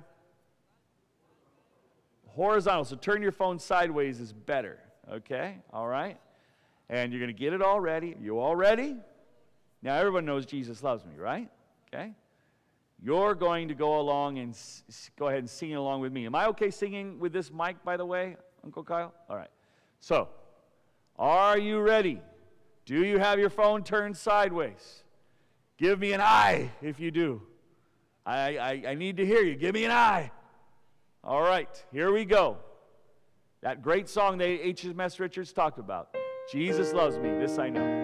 Horizontal. So turn your phone sideways is better, okay? All right? And you're going to get it all ready. You all ready? Now everyone knows Jesus loves me, right? Okay? You're going to go along and s go ahead and sing along with me. Am I okay singing with this mic, by the way, Uncle Kyle? All right. So, are you ready? Do you have your phone turned sideways? Give me an eye if you do. I, I, I need to hear you. Give me an eye. All right. Here we go. That great song that H M S Richards talked about. Jesus loves me. This I know.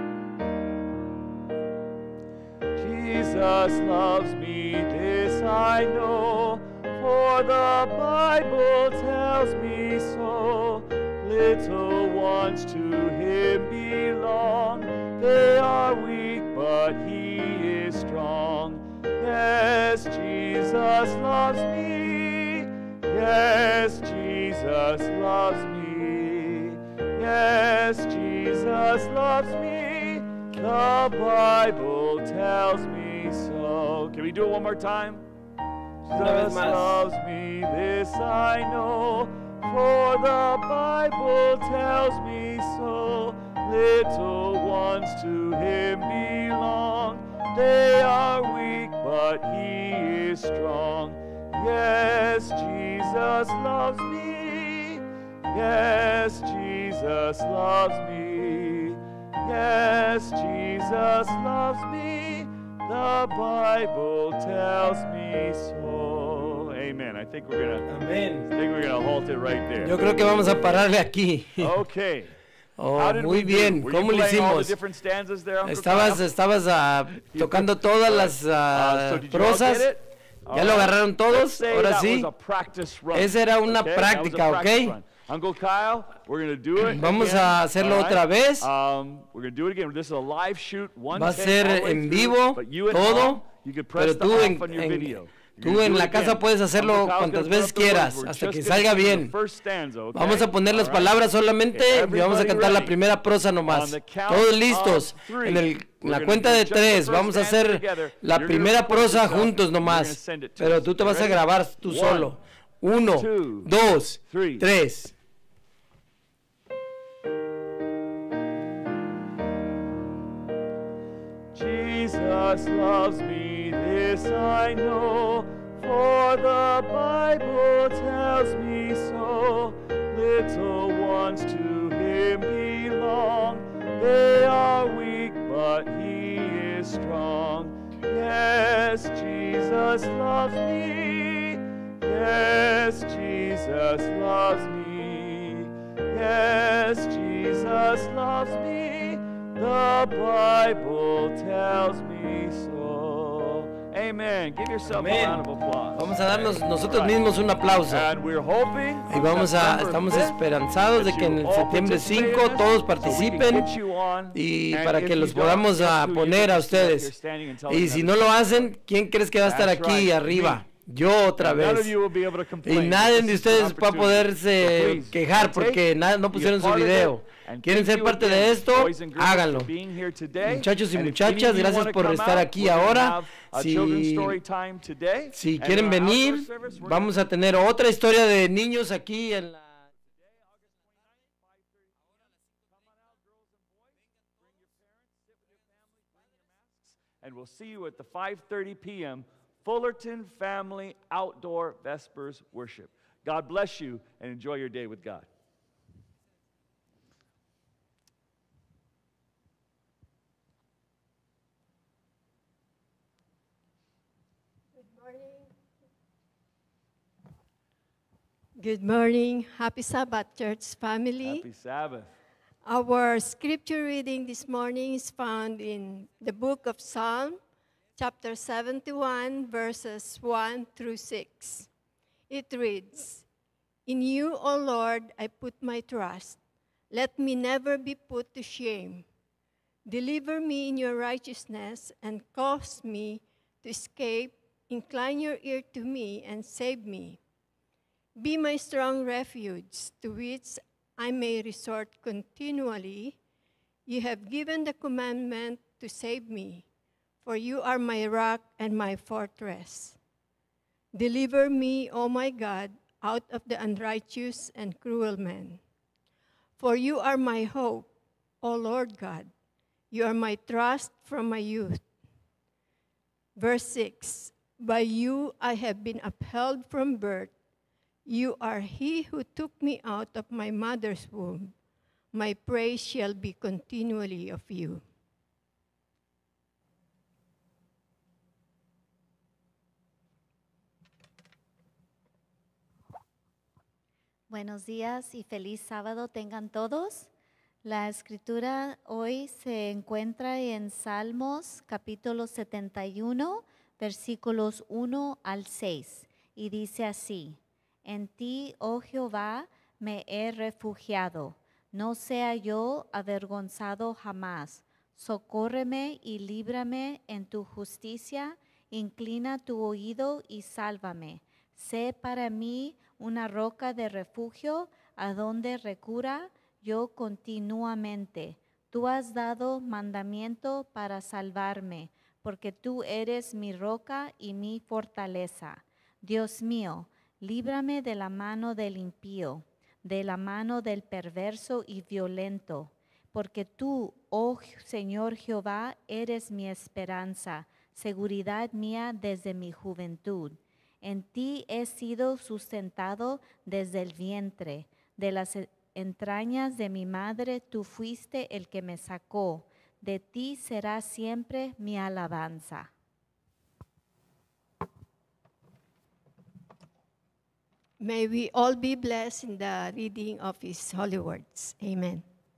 Jesus loves me, this I know, for the Bible tells me so. Little ones to him belong, they are weak, but he is strong. Yes, Jesus loves me, yes, Jesus loves me, yes, Jesus loves me, the Bible tells me so. Can we do it one more time? Jesus loves me, this I know,
for the Bible tells me so. Little ones to him belong. They are weak, but he is strong. Yes, Jesus loves me. Yes, Jesus loves me. Yes, Jesus loves me. The Bible tells me so. Amen. I think we're gonna.
Amén.
I think we're gonna halt it right there.
Yo creo que vamos a pararle aquí.
Okay.
Oh,
How did
muy
we do?
bien.
Were
¿Cómo
you
lo
playing all the
hicimos?
different stanzas there, Uncle
Estabas,
Kyle?
estabas ah, tocando todas las ah,
Uh, so did you all
prosas.
get it? All
¿Ya lo
right.
agarraron
Let's
todos?
say
Ahora
that
sí.
was a practice run.
Esa era una
Okay, that was a
práctica,
practice
¿ok?
run. Uncle Kyle, we're going to do it
Vamos
again.
a hacerlo
All right?
otra vez.
Um, we're going to do it again. This is a live shoot, one
Va a
take
ser
all the way
en
through,
vivo,
but you at
todo,
home, you can press
pero
the
tú
off
en,
on your
en-
video.
tú
You're
en
gonna
la
do it
casa
again.
puedes hacerlo
Uncle Kyle's
cuantas
gonna put
veces
up the words.
quieras,
We're
hasta
just
que
gonna
salga
sing the
bien.
first stanza, okay?
Vamos a poner las
All right?
palabras solamente y vamos a
Everybody
cantar la
ready?
primera prosa
On
nomás.
the count
Todos listos.
of three,
En, el, en
we're
la
gonna
cuenta
do
de
just the
tres
first
vamos a
stanza
hacer
together.
la
You're gonna
primera
record
prosa
yourself,
juntos
and you're gonna
nomás.
send it to
Pero
us.
tú te vas a
Ready?
grabar tú
One,
solo. Uno,
two,
dos,
three.
tres.
Jesus loves me, this I know, for the Bible tells me so. Little ones to him belong. They are weak, but he is strong. Yes, Jesus loves me. Yes, Jesus loves me. Yes, Jesus loves me. The Bible tells me so. Amen. Give yourself
Amen.
a round of applause.
Vamos a darnos nosotros
All right.
mismos un aplauso.
And we're hoping
Y vamos a,
September
estamos
fifth,
esperanzados de
that
que en
you
el
all
septiembre
participate
cinco
in this,
todos
so we can
participen
get you on,
y
and
para
if
que
you
los
don't,
podamos
guess
a
who
poner
you're
a
gonna see up here
ustedes.
standing and tell
Y
them
si
that
no lo
they're
hacen, ¿quién crees que va a estar
That's
aquí
right,
arriba?
me.
Yo otra
None of
vez.
you will be able to
Y
complain,
nadie
but
de
this is an
ustedes va a
opportunity. So
poderse
please,
quejar
take,
porque na- no
be a
pusieron su
part of
video.
it, and
¿Quieren
thank
ser
you
parte
again,
de esto?
boys and girls,
Háganlo.
for being here today.
Muchachos y
And if any
muchachas,
of you
gracias
wanna
por
come
estar
out,
aquí
we're gonna
ahora.
have a children's
Si,
story time today,
si
and
quieren
in our outdoor
venir,
service, we're
vamos a tener otra historia de niños aquí en la...
and we'll see you at the five thirty p m Fullerton Family Outdoor Vespers Worship. God bless you and enjoy your day with God.
Good morning. Good morning. Happy Sabbath, church family.
Happy Sabbath.
Our scripture reading this morning is found in the book of Psalm, chapter seventy-one, verses one through six. It reads, "In you, O Lord, I put my trust. Let me never be put to shame. Deliver me in your righteousness and cause me to escape. Incline your ear to me and save me. Be my strong refuge to which I may resort continually. You have given the commandment to save me, for you are my rock and my fortress. Deliver me, O my God, out of the unrighteous and cruel men. For you are my hope, O Lord God. You are my trust from my youth." Verse six, "By you I have been upheld from birth. You are he who took me out of my mother's womb. My praise shall be continually of you."
Buenos días y feliz sábado tengan todos. La escritura hoy se encuentra en Salmos capítulo setenta y uno, versículos uno al seis, y dice así: "En ti, oh Jehová, me he refugiado, no sea yo avergonzado jamás. Socórreme y líbrame en tu justicia, inclina tu oído y sálvame. Sé para mí una roca de refugio, a donde recurra yo continuamente. Tú has dado mandamiento para salvarme, porque tú eres mi roca y mi fortaleza. Dios mío, líbrame de la mano del impío, de la mano del perverso y violento, porque tú, oh Señor Jehová, eres mi esperanza, seguridad mía desde mi juventud. En ti he sido sustentado desde el vientre, de las entrañas de mi madre tú fuiste el que me sacó, de ti será siempre mi alabanza.
May we all be blessed in the reading of His holy words. Amen.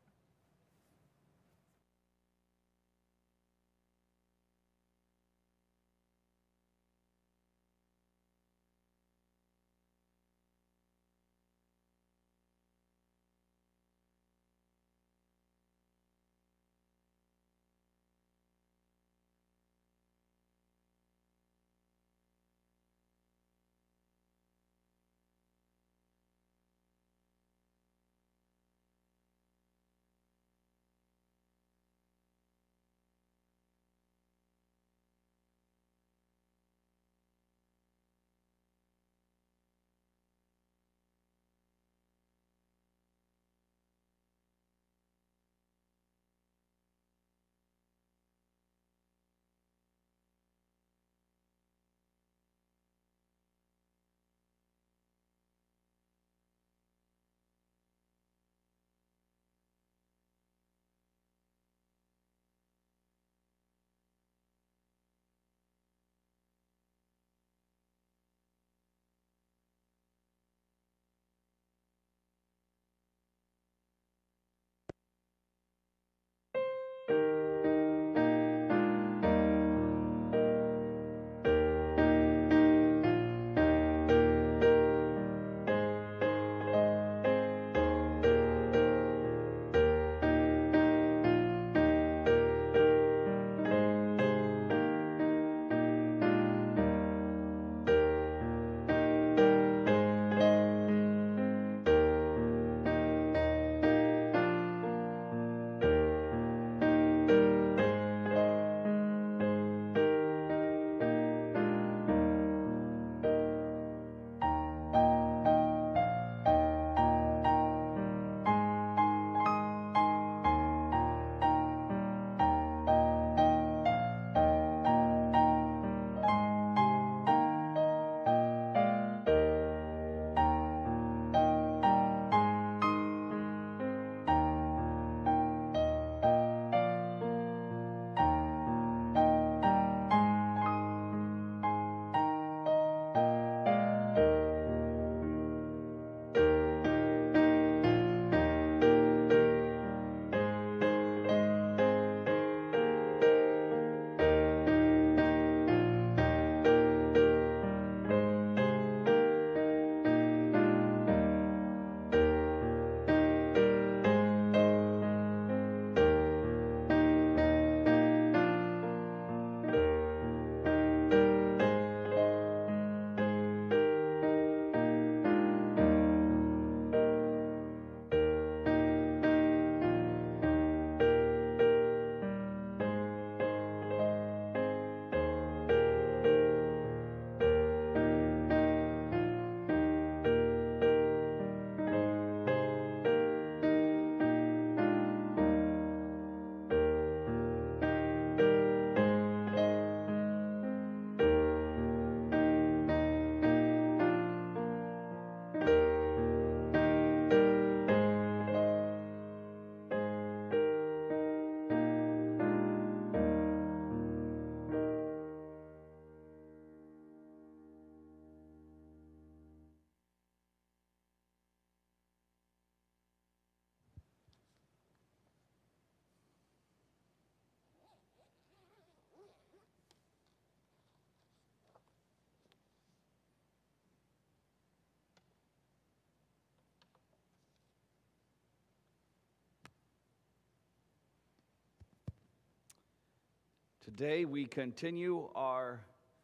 Today we continue our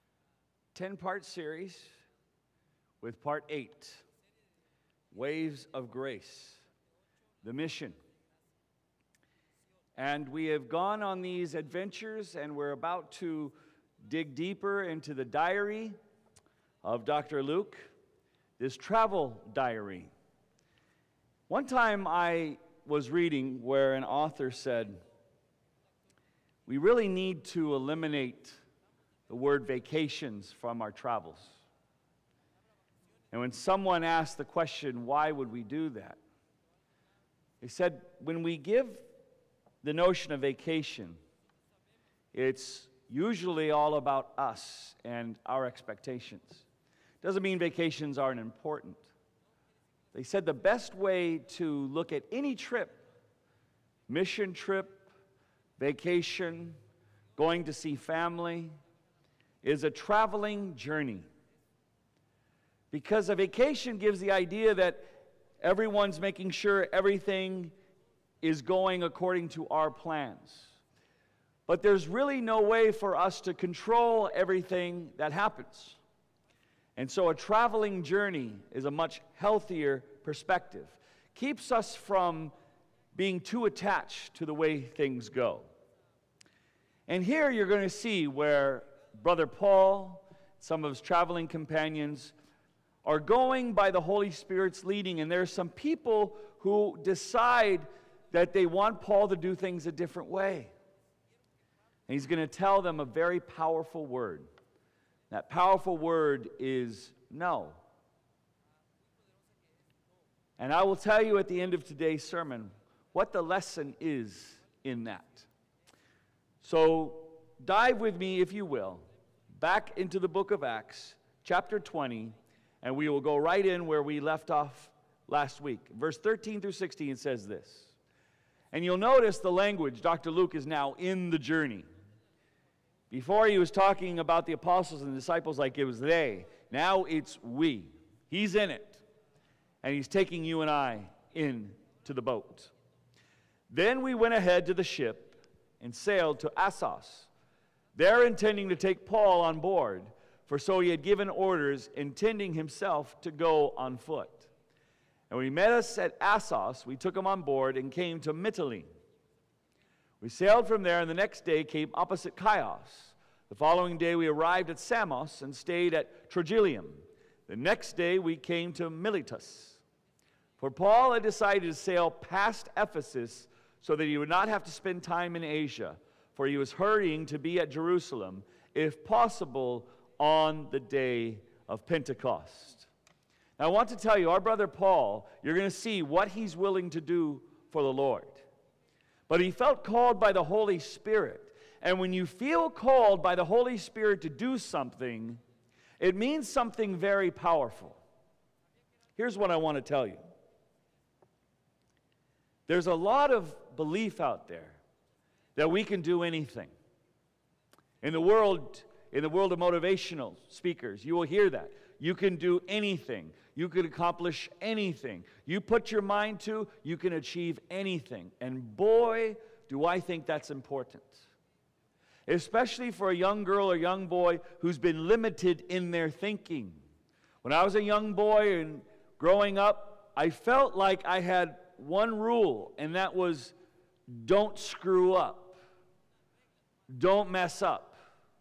ten-part series with part eight, Waves of Grace, the mission. And we have gone on these adventures, and we're about to dig deeper into the diary of Doctor Luke, this travel diary. One time I was reading where an author said, we really need to eliminate the word vacations from our travels. And when someone asked the question, why would we do that? They said, when we give the notion of vacation, it's usually all about us and our expectations. Doesn't mean vacations aren't important. They said the best way to look at any trip, mission trip, vacation, going to see family, is a traveling journey. Because a vacation gives the idea that everyone's making sure everything is going according to our plans. But there's really no way for us to control everything that happens. And so a traveling journey is a much healthier perspective. Keeps us from being too attached to the way things go. And here you're going to see where Brother Paul, some of his traveling companions, are going by the Holy Spirit's leading. And there are some people who decide that they want Paul to do things a different way. And he's going to tell them a very powerful word. That powerful word is no. And I will tell you at the end of today's sermon what the lesson is in that. So dive with me, if you will, back into the book of Acts, chapter twenty, and we will go right in where we left off last week. Verse thirteen through sixteen says this. And you'll notice the language. Doctor Luke is now in the journey. Before he was talking about the apostles and the disciples like it was they. Now it's we. He's in it. And he's taking you and I into the boat. Then we went ahead to the ship and sailed to Assos, there intending to take Paul on board, for so he had given orders, intending himself to go on foot. And when he met us at Assos, we took him on board and came to Mytilene. We sailed from there, and the next day came opposite Chios. The following day we arrived at Samos and stayed at Trogyllium. The next day we came to Miletus. For Paul had decided to sail past Ephesus so that he would not have to spend time in Asia, for he was hurrying to be at Jerusalem, if possible, on the day of Pentecost. Now I want to tell you, our brother Paul, you're going to see what he's willing to do for the Lord. But he felt called by the Holy Spirit. And when you feel called by the Holy Spirit to do something, it means something very powerful. Here's what I want to tell you. There's a lot of belief out there that we can do anything. In the world, in the world of motivational speakers, you will hear that. You can do anything. You can accomplish anything. You put your mind to, you can achieve anything. And boy, do I think that's important. Especially for a young girl or young boy who's been limited in their thinking. When I was a young boy and growing up, I felt like I had one rule, and that was don't screw up. Don't mess up.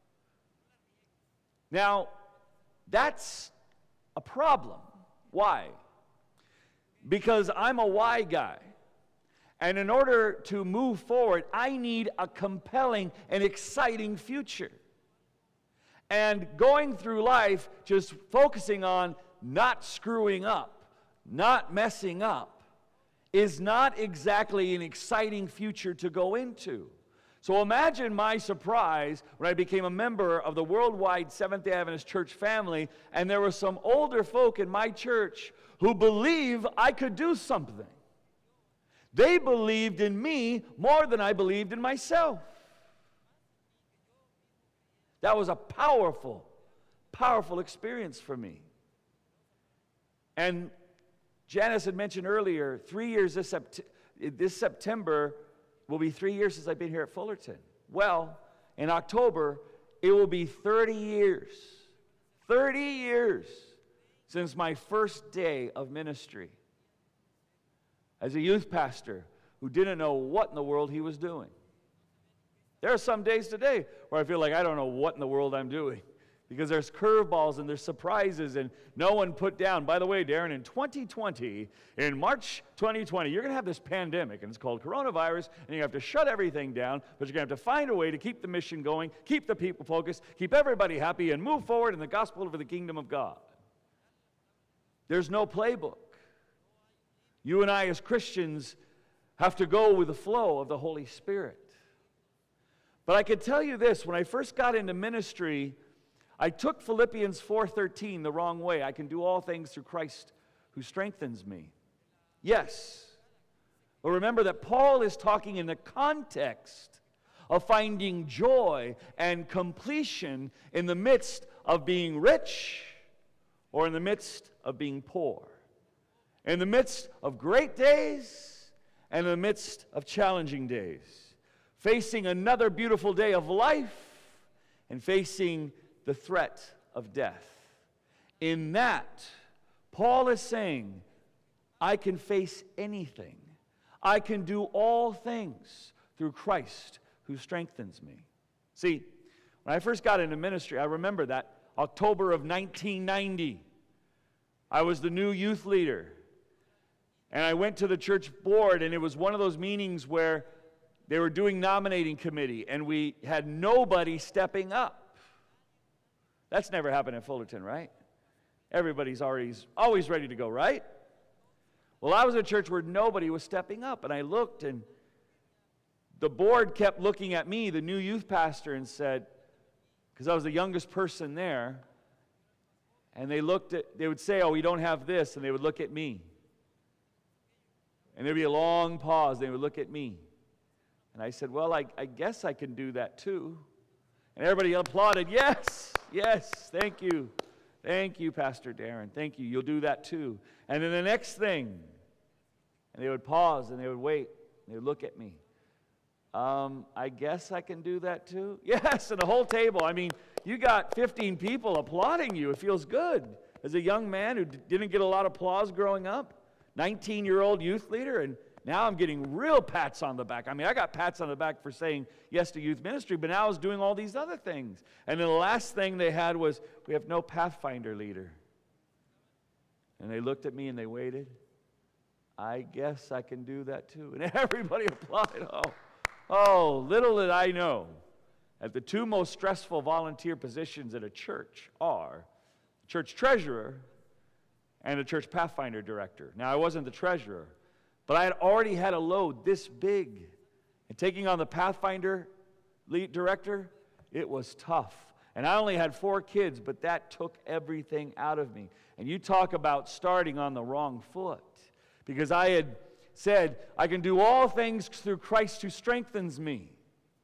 Now, that's a problem. Why? Because I'm a why guy. And in order to move forward, I need a compelling and exciting future. And going through life just focusing on not screwing up, not messing up, is not exactly an exciting future to go into. So imagine my surprise when I became a member of the worldwide Seventh-day Adventist church family, and there were some older folk in my church who believed I could do something. They believed in me more than I believed in myself. That was a powerful, powerful experience for me. And Janice had mentioned earlier, three years this, sept- this September will be three years since I've been here at Fullerton. Well, in October, it will be thirty years. thirty years since my first day of ministry as a youth pastor who didn't know what in the world he was doing. There are some days today where I feel like I don't know what in the world I'm doing
because there's curveballs and there's surprises and no one put down. By the way, Darren, in twenty twenty, in March twenty twenty, you're going to have this pandemic, and it's called coronavirus, and you have to shut everything down, but you're going to have to find a way to keep the mission going, keep the people focused, keep everybody happy, and move forward in the gospel for the kingdom of God. There's no playbook. You and I as Christians have to go with the flow of the Holy Spirit. But I can tell you this, when I first got into ministry, I took Philippians four thirteen the wrong way. I can do all things through Christ who strengthens me. Yes. But remember that Paul is talking in the context of finding joy and completion in the midst of being rich or in the midst of being poor. In the midst of great days and in the midst of challenging days. Facing another beautiful day of life and facing the threat of death. In that, Paul is saying, I can face anything. I can do all things through Christ who strengthens me. See, when I first got into ministry, I remember that October of nineteen ninety, I was the new youth leader. And I went to the church board, and it was one of those meetings where they were doing nominating committee, and we had nobody stepping up. That's never happened in Fullerton, right? Everybody's always always ready to go, right? Well, I was at a church where nobody was stepping up, and I looked, and the board kept looking at me, the new youth pastor, and said, because I was the youngest person there, and they looked at, they would say, oh, we don't have this, and they would look at me. And there'd be a long pause, they would look at me. And I said, well, I, I guess I can do that too. And everybody applauded, yes, yes, thank you. Thank you, Pastor Darren. Thank you. You'll do that too. And then the next thing, and they would pause and they would wait. And they would look at me. Um, I guess I can do that too? Yes, and the whole table. I mean, you got fifteen people applauding you. It feels good. As a young man who d- didn't get a lot of applause growing up, nineteen-year-old youth leader, and now I'm getting real pats on the back. I mean, I got pats on the back for saying yes to youth ministry, but now I was doing all these other things. And then the last thing they had was, we have no Pathfinder leader. And they looked at me and they waited. I guess I can do that too. And everybody applauded. Oh, oh, little did I know that the two most stressful volunteer positions at a church are church treasurer and a church Pathfinder director. Now, I wasn't the treasurer, but I had already had a load this big. And taking on the Pathfinder lead director, it was tough. And I only had four kids, but that took everything out of me. And you talk about starting on the wrong foot. Because I had said, I can do all things through Christ who strengthens me.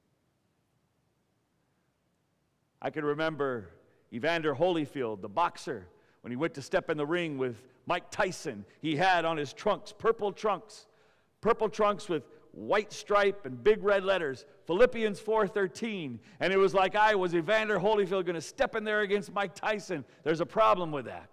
I can remember Evander Holyfield, the boxer, when he went to step in the ring with Mike Tyson. He had on his trunks, purple trunks, purple trunks with white stripe and big red letters, Philippians four thirteen. And it was like I was Evander Holyfield going to step in there against Mike Tyson. There's a problem with that.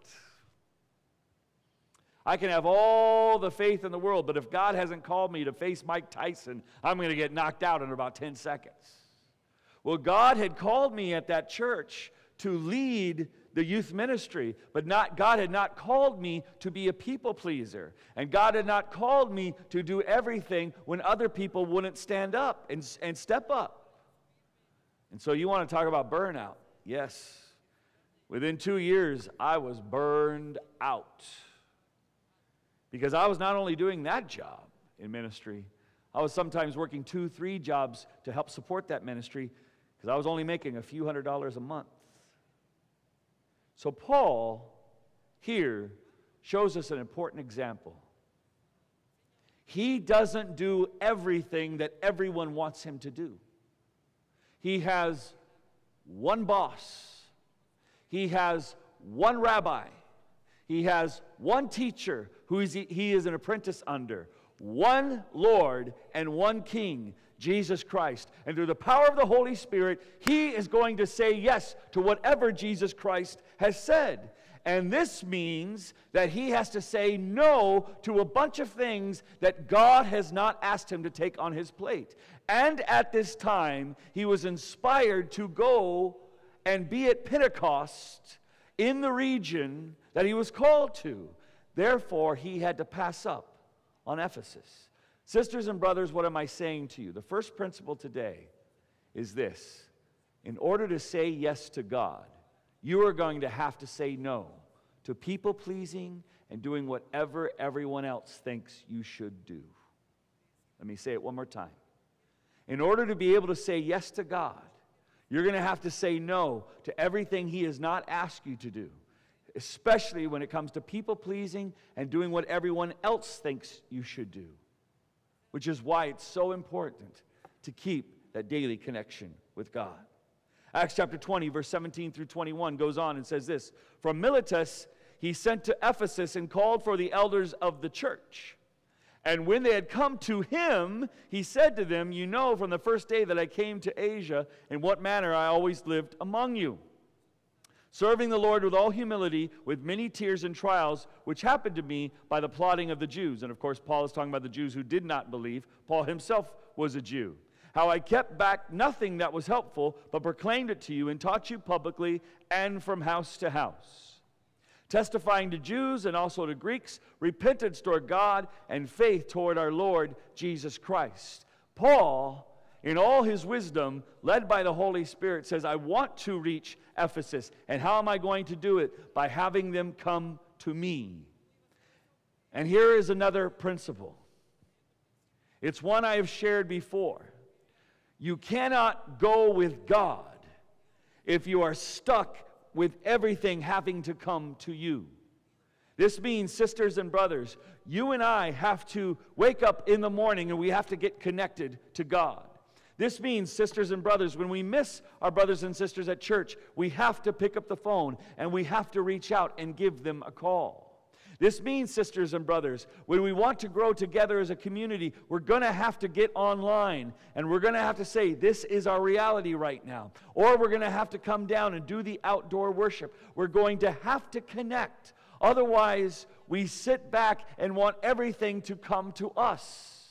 I can have all the faith in the world, but if God hasn't called me to face Mike Tyson, I'm going to get knocked out in about ten seconds. Well, God had called me at that church to lead the youth ministry, but not God had not called me to be a people pleaser. And God had not called me to do everything when other people wouldn't stand up and, and step up. And so you want to talk about burnout. Yes. Within two years, I was burned out. Because I was not only doing that job in ministry, I was sometimes working two, three jobs to help support that ministry because I was only making a few hundred dollars a month. So Paul here shows us an important example. He doesn't do everything that everyone wants him to do. He has one boss. He has one rabbi. He has one teacher who he is an apprentice under, one Lord and one King, Jesus Christ. And through the power of the Holy Spirit, he is going to say yes to whatever Jesus Christ has said. And this means that he has to say no to a bunch of things that God has not asked him to take on his plate. And at this time, he was inspired to go
and be at Pentecost in the region that he was called to. Therefore, he had to pass up on Ephesus. Sisters and brothers, what am I saying to you? The first principle today is this. In order to say yes to God, you are going to have to say no to people-pleasing and doing whatever everyone else thinks you should do. Let me say it one more time. In order to be able to say yes to God, you're going to have to say no to everything he has not asked you to do, especially when it comes to people-pleasing and doing what everyone else thinks you should do, which is why it's so important to keep that daily connection with God. Acts chapter twenty, verse seventeen through twenty-one goes on and says this, From Miletus he sent to Ephesus and called for the elders of the church. And when they had come to him, he said to them, You know from the first day that I came to Asia, in what manner I always lived among you, serving the Lord with all humility, with many tears and trials, which happened to me by the plotting of the Jews. And of course, Paul is talking about the Jews who did not believe. Paul himself was a Jew. How I kept back nothing that was helpful, but proclaimed it to you and taught you publicly and from house to house, testifying to Jews and also to Greeks, repentance toward God and faith toward our Lord Jesus Christ. Paul, in all his wisdom, led by the Holy Spirit, says, I want to reach Ephesus. And how am I going to do it? By having them come to me. And here is another principle. It's one I have shared before. You cannot go with God if you are stuck with everything having to come to you. This means, sisters and brothers, you and I have to wake up in the morning and we have to get connected to God. This means, sisters and brothers, when we miss our brothers and sisters at church, we have to pick up the phone and we have to reach out and give them a call. This means, sisters and brothers, when we want to grow together as a community, we're going to have to get online and we're going to have to say, this is our reality right now. Or we're going to have to come down and do the outdoor worship. We're going to have to connect. Otherwise, we sit back and want everything to come to us.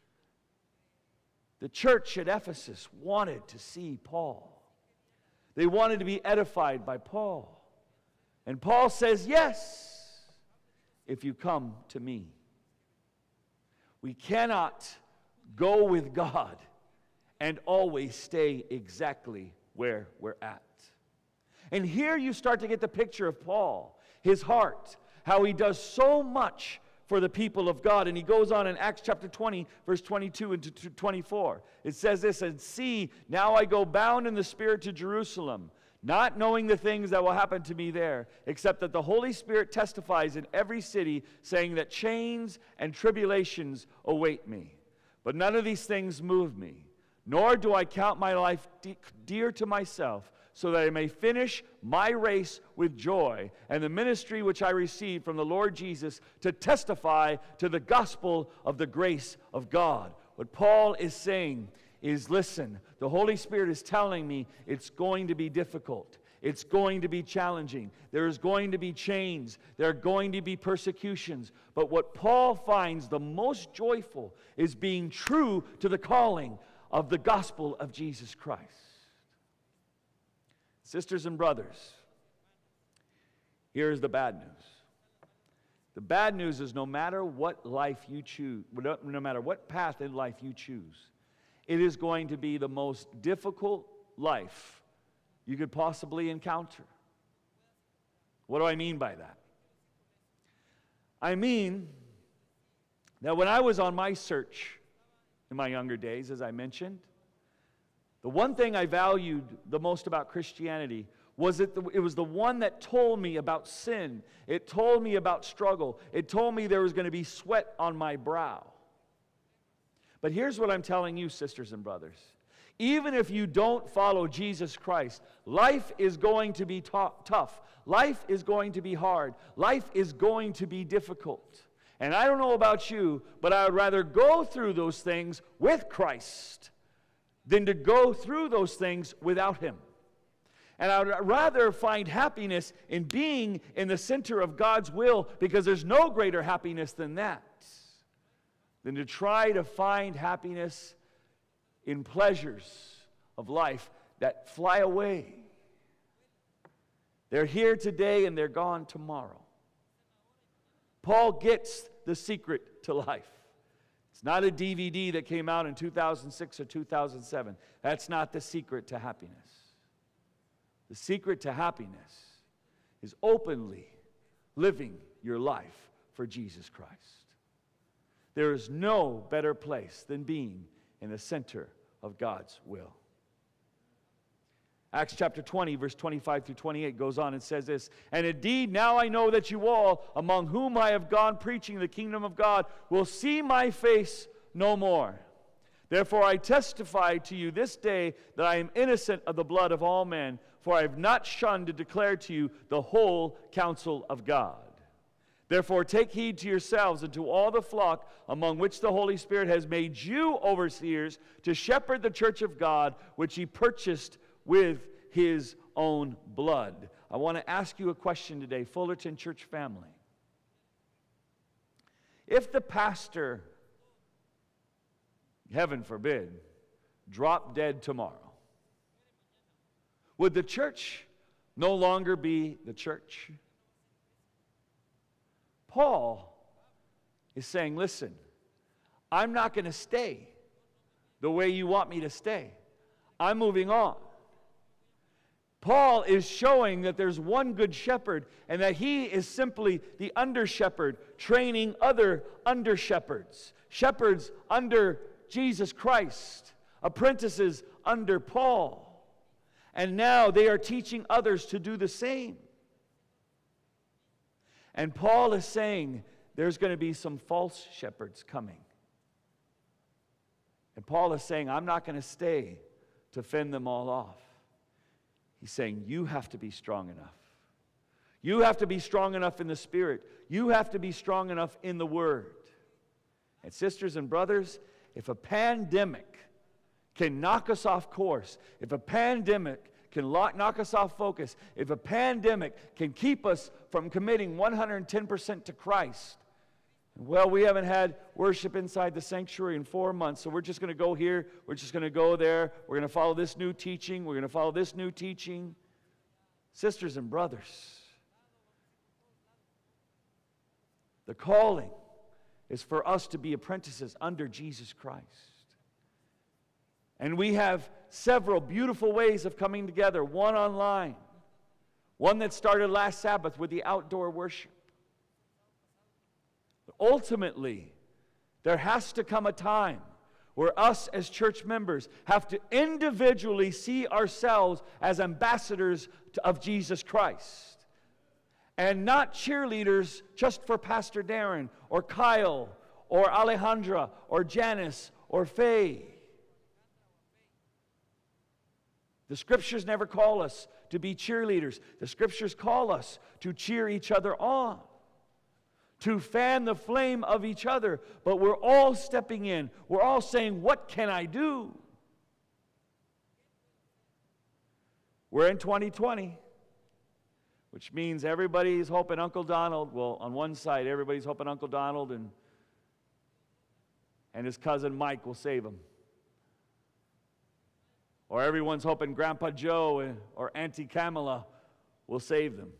The church at Ephesus wanted to see Paul. They wanted to be edified by Paul. And Paul says, yes, if you come to me. We cannot go with God and always stay exactly where we're at. And here you start to get the picture of Paul, his heart, how he does so much for the people of God. And he goes on in Acts chapter twenty, verse twenty-two and twenty-four. It says this, And see, now I go bound in the Spirit to Jerusalem, not knowing the things that will happen to me there, except that the Holy Spirit testifies in every city, saying that chains and tribulations await me. But none of these things move me, nor do I count my life de- dear to myself, so that I may finish my race with joy, and the ministry which I received from the Lord Jesus to testify to the gospel of the grace of God. What Paul is saying is, listen, the Holy Spirit is telling me it's going to be difficult. It's going to be challenging. There's going to be chains. There are going to be persecutions. But what Paul finds the most joyful is being true to the calling of the gospel of Jesus Christ. Sisters and brothers, here is the bad news. The bad news is no matter what life you choose, no matter what path in life you choose, it is going to be the most difficult life you could possibly encounter. What do I mean by that? I mean that when I was on my search in my younger days, as I mentioned, the one thing I valued the most about Christianity was that it was the one that told me about sin. It told me about struggle. It told me there was going to be sweat on my brow. But here's what I'm telling you, sisters and brothers. Even if you don't follow Jesus Christ, life is going to be t- tough. Life is going to be hard. Life is going to be difficult. And I don't know about you, but I would rather go through those things with Christ than to go through those things without Him. And I would rather find happiness in being in the center of God's will, because there's no greater happiness than that, than to try to find happiness in pleasures of life that fly away.
They're here today and they're gone tomorrow. Paul gets the secret to life. It's not a D V D that came out in two thousand six or two thousand seven. That's not the secret to happiness. The secret to happiness is openly living your life for Jesus Christ. There is no better place than being in the center of God's will. Acts chapter twenty, verse twenty-five through twenty-eight goes on and says this, "And indeed, now I know that you all, among whom I have gone preaching the kingdom of God, will see my face no more. Therefore I testify to you this day that I am innocent of the blood of all men, for I have not shunned to declare to you the whole counsel of God. Therefore take heed to yourselves and to all the flock among which the Holy Spirit has made you overseers to shepherd the church of God, which he purchased with his own blood." I want to ask you a question today, Fullerton church family. If the pastor, heaven forbid, dropped dead tomorrow, would the church no longer be the church? Paul is saying, listen, I'm not going to stay the way you want me to stay. I'm moving on. Paul is showing that there's one good shepherd and that he is simply the under-shepherd training other under-shepherds, shepherds under Jesus Christ, apprentices under Paul. And now they are teaching others to do the same. And Paul is saying there's going to be some false shepherds coming. And Paul is saying, I'm not going to stay to fend them all off. He's saying, you have to be strong enough. You have to be strong enough in the Spirit. You have to be strong enough in the Word. And sisters and brothers, if a pandemic can knock us off course, if a pandemic can lock, knock us off focus, if a pandemic can keep us from committing one hundred ten percent to Christ, well, we haven't had worship inside the sanctuary in four months, so we're just going to go here, we're just going to go there, we're going to follow this new teaching, we're going to follow this new teaching. Sisters and brothers, the calling is for us to be apprentices under Jesus Christ. And we have several beautiful ways of coming together, one online, one that started last Sabbath with the outdoor worship. Ultimately, there has to come a time where us as church members have to individually see ourselves as ambassadors of Jesus Christ and not cheerleaders just for Pastor Darren or Kyle or Alejandra or Janice or Faye. The Scriptures never call us to be cheerleaders. The Scriptures call us to cheer each other on, to fan the flame of each other. But we're all stepping in. We're all saying, what can I do? We're in twenty twenty, which means everybody's hoping Uncle Donald, well, on one side, everybody's hoping Uncle Donald and, and his cousin Mike will save him. Or everyone's hoping Grandpa Joe or Auntie Kamala will save them.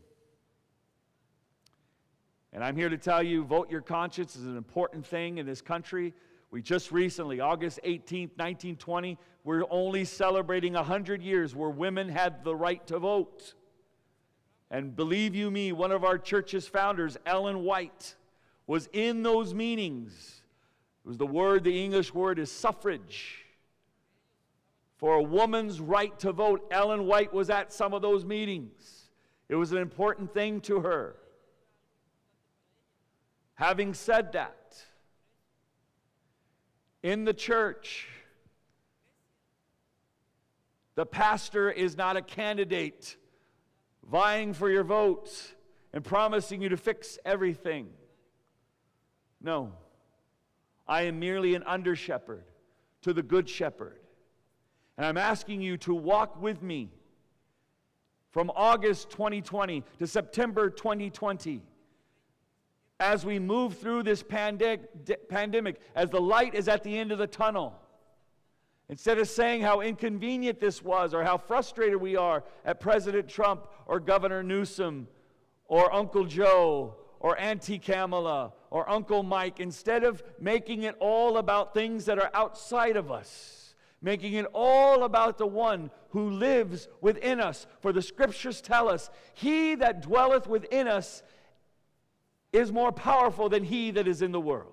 And I'm here to tell you, vote your conscience is an important thing in this country. We just recently, August eighteenth, nineteen twenty, we're only celebrating one hundred years where women had the right to vote. And believe you me, one of our church's founders, Ellen White, was in those meetings. It was the word, the English word is suffrage. For a woman's right to vote, Ellen White was at some of those meetings. It was an important thing to her. Having said that, in the church, the pastor is not a candidate vying for your vote and promising you to fix everything. No, I am merely an under-shepherd to the good shepherd. And I'm asking you to walk with me from August twenty twenty to September twenty twenty as we move through this pandemic, as the light is at the end of the tunnel, Instead of saying how inconvenient this was or how frustrated we are at President Trump or Governor Newsom or Uncle Joe or Auntie Kamala or Uncle Mike, instead of making it all about things that are outside of us, making it all about the one who lives within us. For the scriptures tell us, he that dwelleth within us is more powerful than he that is in the world.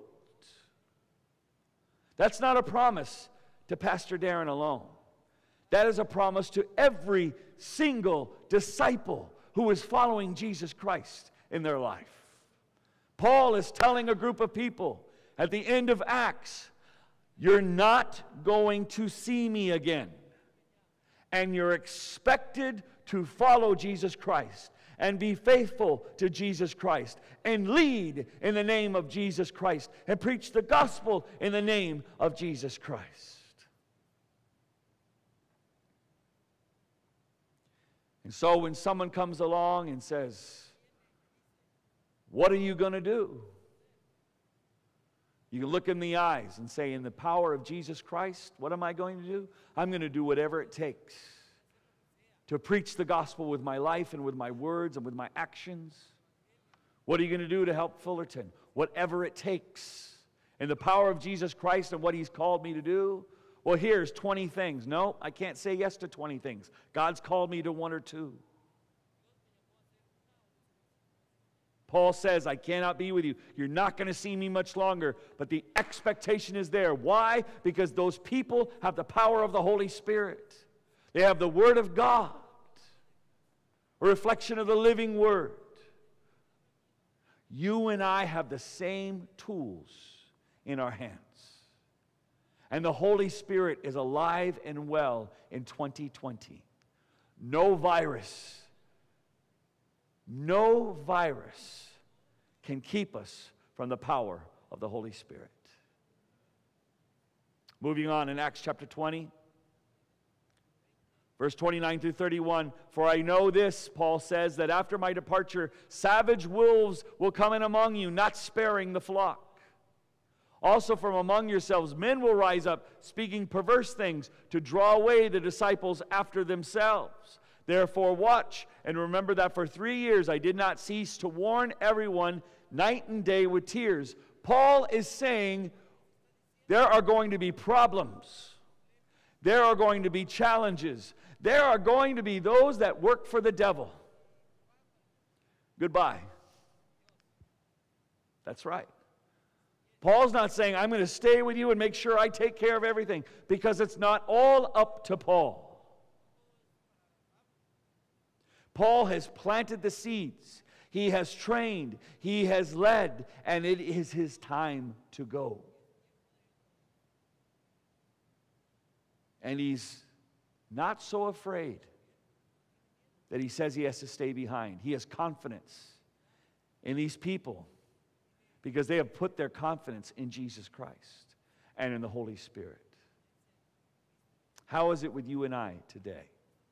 That's not a promise to Pastor Darren alone. That is a promise to every single disciple who is following Jesus Christ in their life. Paul is telling a group of people at the end of Acts, you're not going to see me again. And you're expected to follow Jesus Christ and be faithful to Jesus Christ and lead in the name of Jesus Christ and preach the gospel in the name of Jesus Christ. And so when someone comes along and says, what are you going to do? You can look in the eyes and say, in the power of Jesus Christ, what am I going to do? I'm going to do whatever it takes to preach the gospel with my life and with my words and with my actions. What are you going to do to help Fullerton? Whatever it takes. In the power of Jesus Christ and what He's called me to do. Well, here's twenty things. No, I can't say yes to twenty things. God's called me to one or two. Paul says, I cannot be with you. You're not going to see me much longer. But the expectation is there. Why? Because those people have the power of the Holy Spirit. They have the Word of God, a reflection of the living Word. You and I have the same tools in our hands. And the Holy Spirit is alive and well in twenty twenty. No virus, no virus can keep us from the power of the Holy Spirit. Moving on in Acts chapter twenty, verse twenty-nine through thirty-one. For I know this, Paul says, that after my departure, savage wolves will come in among you, not sparing the flock. Also from among yourselves men will rise up, speaking perverse things, to draw away the disciples after themselves. Therefore watch, and remember that for three years I did not cease to warn everyone night and day with tears. Paul is saying there are going to be problems. There are going to be challenges. There are going to be those that work for the devil. Goodbye. That's right. Paul's not saying, I'm going to stay with you and make sure I take care of everything, because it's not all up to Paul. Paul has planted the seeds. He has trained. He has led. And it is his time to go. And he's not so afraid that he says he has to stay behind. He has confidence in these people because they have put their confidence in Jesus Christ and in the Holy Spirit. How is it with you and I today?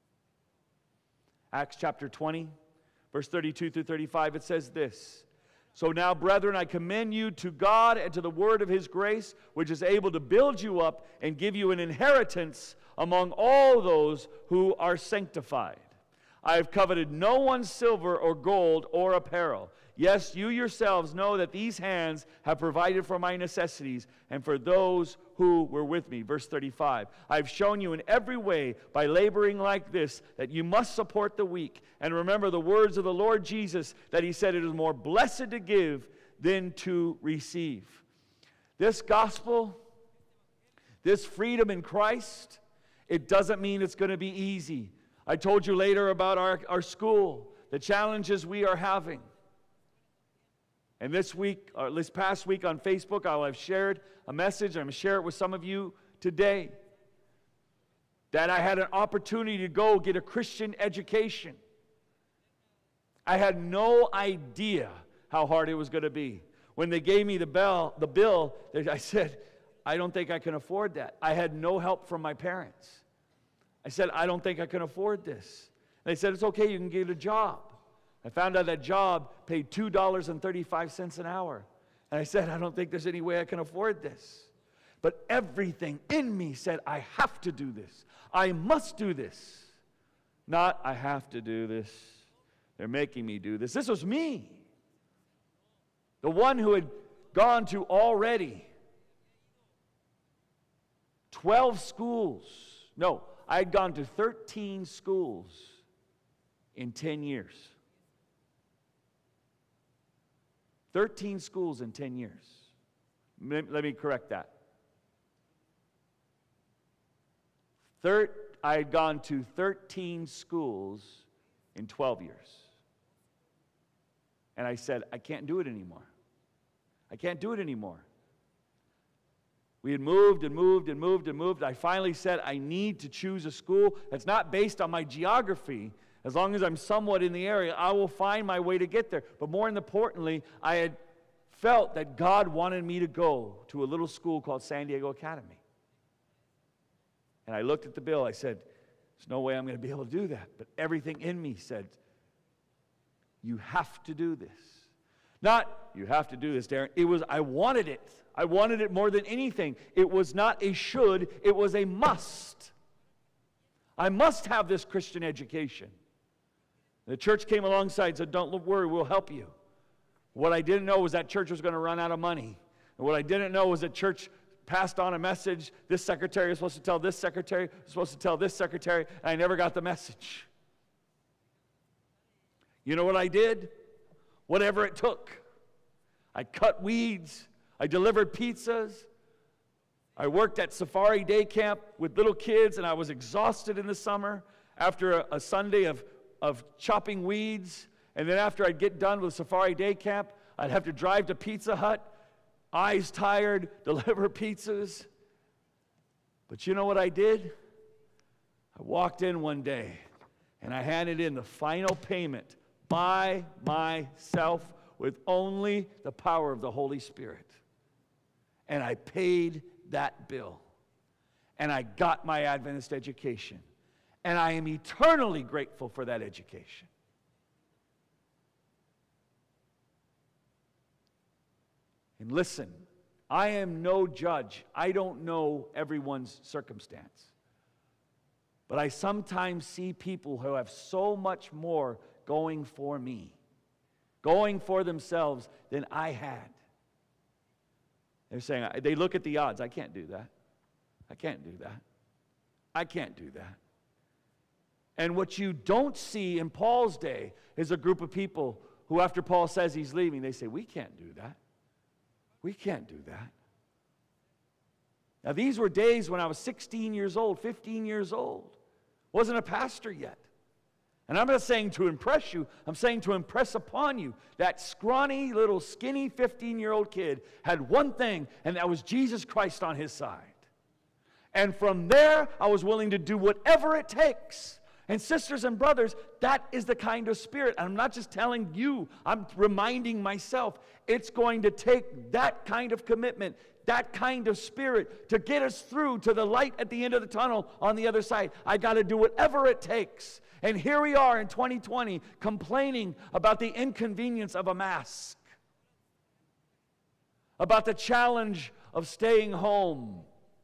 Acts chapter twenty, verse thirty-two through thirty-five, it says this. So now, brethren, I commend you to God and to the word of His grace, which is able to build you up and give you an inheritance among all those who are sanctified. I have coveted no one's silver or gold or apparel. Yes, you yourselves know that these hands have provided for my necessities and for those who were with me. Verse thirty-five, I have shown you in every way by laboring like this that you must support the weak. And remember the words of the Lord Jesus, that He said it is more blessed to give than to receive. This gospel, this freedom in Christ, it doesn't mean it's going to be easy. I told you later about our, our school, the challenges we are having. And this week, or this past week on Facebook, I will have shared a message, and I'm going to share it with some of you today, that I had an opportunity to go get a Christian education. I had no idea how hard it was going to be. When they gave me the, bell, the bill, I said, I don't think I can afford that. I had no help from my parents. I said, I don't think I can afford this. And they said, it's okay, you can get a job. I found out that job paid two dollars and thirty-five cents an hour. And I said, I don't think there's any way I can afford this.
But everything in me said, I have to do this. I must do this. Not, I have to do this. They're making me do this. This was me. The one who had gone to already twelve schools. No, I had gone to thirteen schools in ten years. thirteen schools in ten years. Let me correct that. Thir- I had gone to thirteen schools in twelve years. And I said, I can't do it anymore. I can't do it anymore. We had moved and moved and moved and moved. I finally said, I need to choose a school that's not based on my geography. As long as I'm somewhat in the area, I will find my way to get there. But more importantly, I had felt that God wanted me to go to a little school called San Diego Academy. And I looked at the bill. I said, there's no way I'm going to be able to do that. But everything in me said, you have to do this. Not, you have to do this, Darren. It was, I wanted it. I wanted it more than anything. It was not a should, it was a must. I must have this Christian education. The church came alongside and said, don't worry, we'll help you. What I didn't know was that church was going to run out of money. And what I didn't know was that church passed on a message. This secretary was supposed to tell this secretary, was supposed to tell this secretary, and I never got the message. You know what I did? Whatever it took. I cut weeds. I delivered pizzas. I worked at Safari Day Camp with little kids, and I was exhausted in the summer after a, a Sunday of, of chopping weeds. And then after I'd get done with Safari Day Camp, I'd have to drive to Pizza Hut, eyes tired, deliver pizzas. But you know what I did? I walked in one day, and I handed in the final payment by myself with only the power of the Holy Spirit. And I paid that bill. And I got my Adventist education. And I am eternally grateful for that education. And listen, I am no judge. I don't know everyone's circumstance. But I sometimes see people who have so much more going for me, going for themselves than I had. They're saying, they look at the odds. I can't do that. I can't do that. I can't do that. And what you don't see in Paul's day is a group of people who, after Paul says he's leaving, they say, we can't do that. We can't do that. Now, these were days when I was sixteen years old, fifteen years old. Wasn't a pastor yet. And I'm not saying to impress you, I'm saying to impress upon you. That scrawny, little, skinny fifteen-year-old kid had one thing, and that was Jesus Christ on his side. And from there, I was willing to do whatever it takes. And sisters and brothers, that is the kind of spirit. And I'm not just telling you, I'm reminding myself. It's going to take that kind of commitment, that kind of spirit to get us through to the light at the end of the tunnel on the other side. I got to do whatever it takes. And here we are in twenty twenty complaining about the inconvenience of a mask, about the challenge of staying home.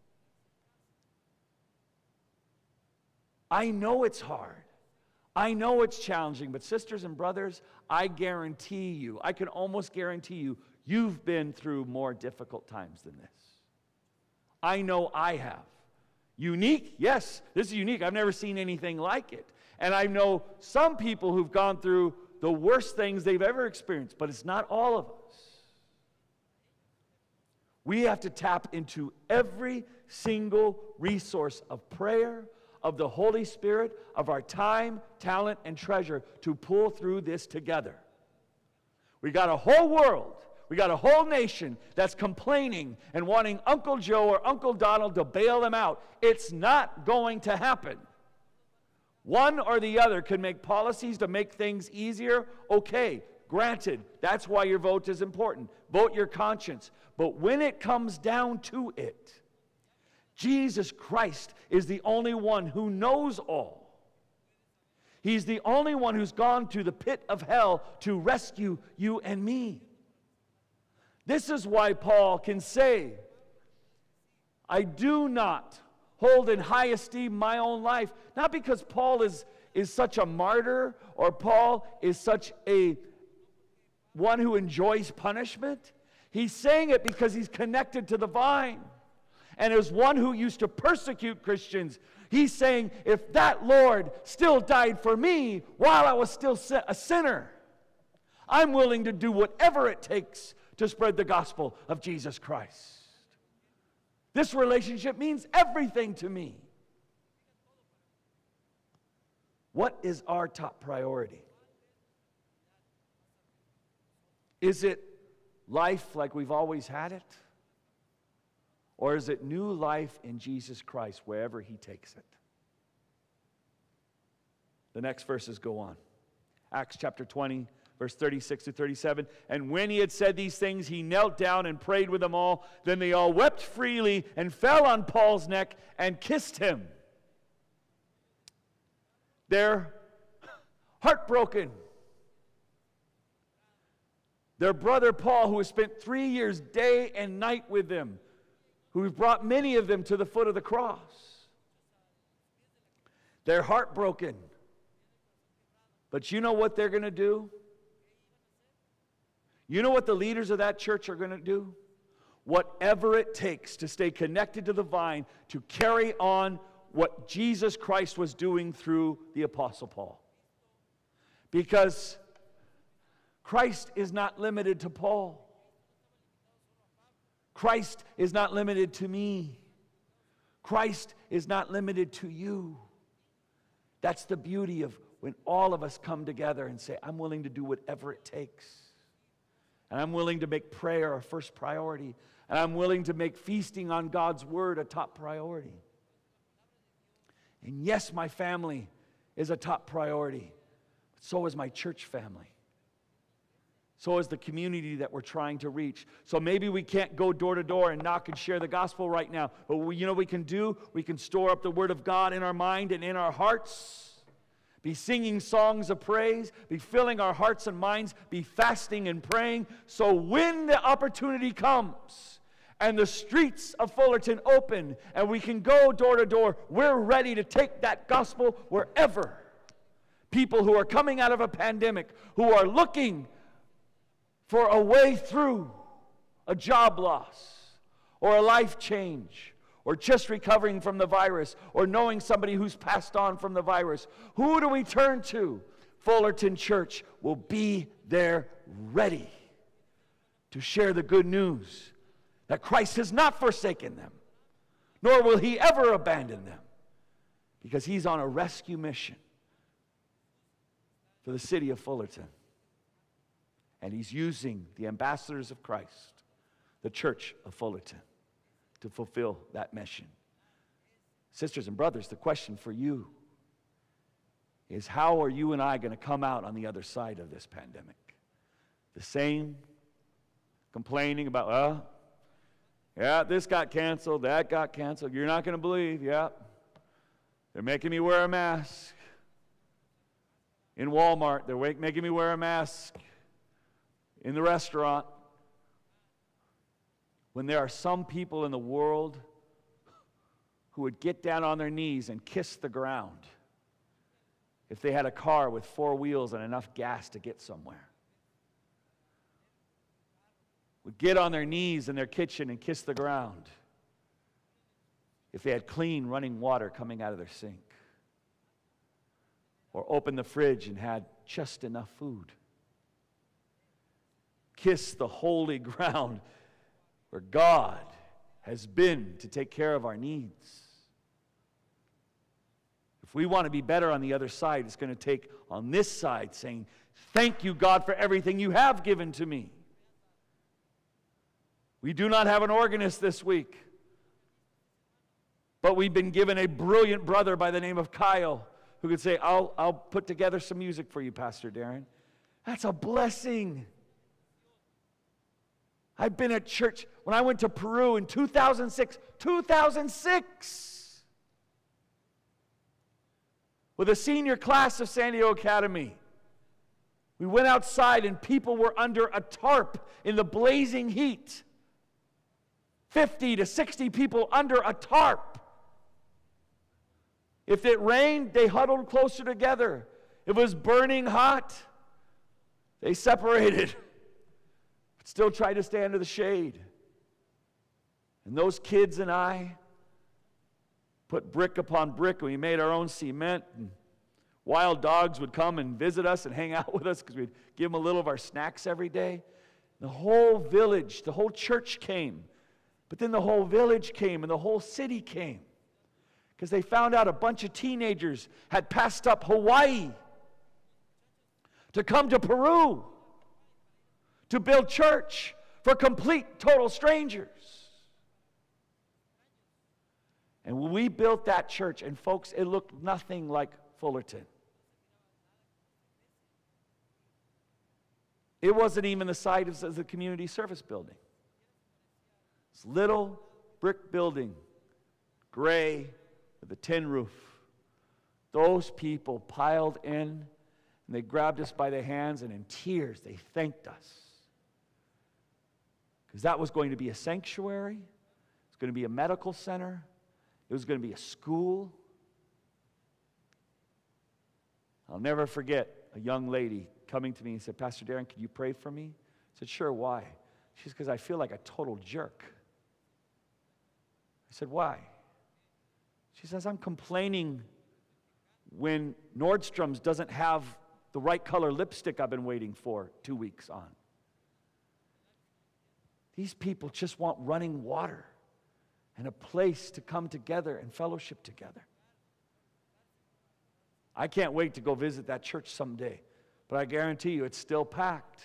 I know it's hard. I know it's challenging, but sisters and brothers, I guarantee you, I can almost guarantee you, you've been through more difficult times than this. I know I have. Unique? Yes, this is unique. I've never seen anything like it. And I know some people who've gone through the worst things they've ever experienced, but it's not all of us. We have to tap into every single resource of prayer, of the Holy Spirit, of our time, talent, and treasure to pull through this together. We got a whole world, we got a whole nation that's complaining and wanting Uncle Joe or Uncle Donald to bail them out. It's not going to happen. One or the other can make policies to make things easier. Okay, granted, that's why your vote is important. Vote your conscience. But when it comes down to it, Jesus Christ is the only one who knows all. He's the only one who's gone to the pit of hell to rescue you and me. This is why Paul can say,
I do not hold in high esteem my own life, not because Paul is, is such a martyr or Paul is such a one who enjoys punishment. He's saying it because he's connected to the vine. And as one who used to persecute Christians, he's saying, if that Lord still died for me while I was still a sinner, I'm willing to do whatever it takes to spread the gospel of Jesus Christ. This relationship means everything to me. What is our top priority? Is it life like we've always had it? Or is it new life in Jesus Christ wherever He takes it? The next verses go on. Acts chapter twenty, verse thirty-six to thirty-seven. And when he had said these things, he knelt down and prayed with them all. Then they all wept freely and fell on Paul's neck and kissed him. They're heartbroken. Their brother Paul, who has spent three years day and night with them, who brought many of them to the foot of the cross. They're heartbroken. But you know what they're going to do? You know what the leaders of that church are going to do? Whatever it takes to stay connected to the vine, to carry on what Jesus Christ was doing through the Apostle Paul. Because Christ is not limited to Paul. Christ is not limited to me. Christ is not limited to you. That's the beauty of when all of us come together and say, I'm willing to do whatever it takes. And I'm willing to make prayer a first priority. And I'm willing to make feasting on God's Word a top priority. And yes, my family is a top priority. But so is my church family. So is the community that we're trying to reach. So maybe we can't go door to door and knock and share the gospel right now. But we, you know what we can do? We can store up the Word of God in our mind and in our hearts. Be singing songs of praise. Be filling our hearts and minds. Be fasting and praying. So when the opportunity comes and the streets of Fullerton open and we can go door to door, we're ready to take that gospel wherever. People who are coming out of a pandemic, who are looking for a way through a job loss or a life change or just recovering from the virus or knowing somebody who's passed on from the virus. Who do we turn to? Fullerton Church will be there ready to share the good news that Christ has not forsaken them, nor will He ever abandon them, because He's on a rescue mission for the city of Fullerton. And He's using the ambassadors of Christ, the church of Fullerton, to fulfill that mission. Sisters and brothers, the question for you is, how are you and I going to come out on the other side of this pandemic? The same complaining about, well, yeah, this got canceled, that got canceled. You're not going to believe, yeah. They're making me wear a mask. In Walmart, they're making me wear a mask. In the restaurant, when there are some people in the world who would get down on their knees and kiss the ground if they had a car with four wheels and enough gas to get somewhere. Would get on their knees in their kitchen and kiss the ground if they had clean running water coming out of their sink. Or open the fridge and had just enough food. Kiss the holy ground where God has been to take care of our needs. If we want to be better on the other side, it's going to take on this side saying, thank you, God, for everything you have given to me. We do not have an organist this week, but we've been given a brilliant brother by the name of Kyle who could say, I'll, I'll put together some music for you, Pastor Darren. That's a blessing. I've been at church when I went to Peru in two thousand six. two thousand six! With a senior class of San Diego Academy. We went outside and people were under a tarp in the blazing heat. fifty to sixty people under a tarp. If it rained, they huddled closer together. It was burning hot. They separated, but still tried to stay under the shade. And those kids and I put brick upon brick, and we made our own cement. And wild dogs would come and visit us and hang out with us because we'd give them a little of our snacks every day. The whole village, the whole church came. But then the whole village came and the whole city came because they found out a bunch of teenagers had passed up Hawaii to come to Peru to build church for complete, total strangers. And when we built that church, and folks, it looked nothing like Fullerton. It wasn't even the size of the community service building. This little brick building, gray, with a tin roof. Those people piled in, and they grabbed us by the hands, and in tears, they thanked us. Because that was going to be a sanctuary. It was going to be a medical center. It was going to be a school. I'll never forget a young lady coming to me and said, Pastor Darren, can you pray for me? I said, sure, why? She said, because I feel like a total jerk. I said, why? She says, I'm complaining when Nordstrom's doesn't have the right color lipstick I've been waiting for two weeks on. These people just want running water and a place to come together and fellowship together. I can't wait to go visit that church someday, but I guarantee you it's still packed.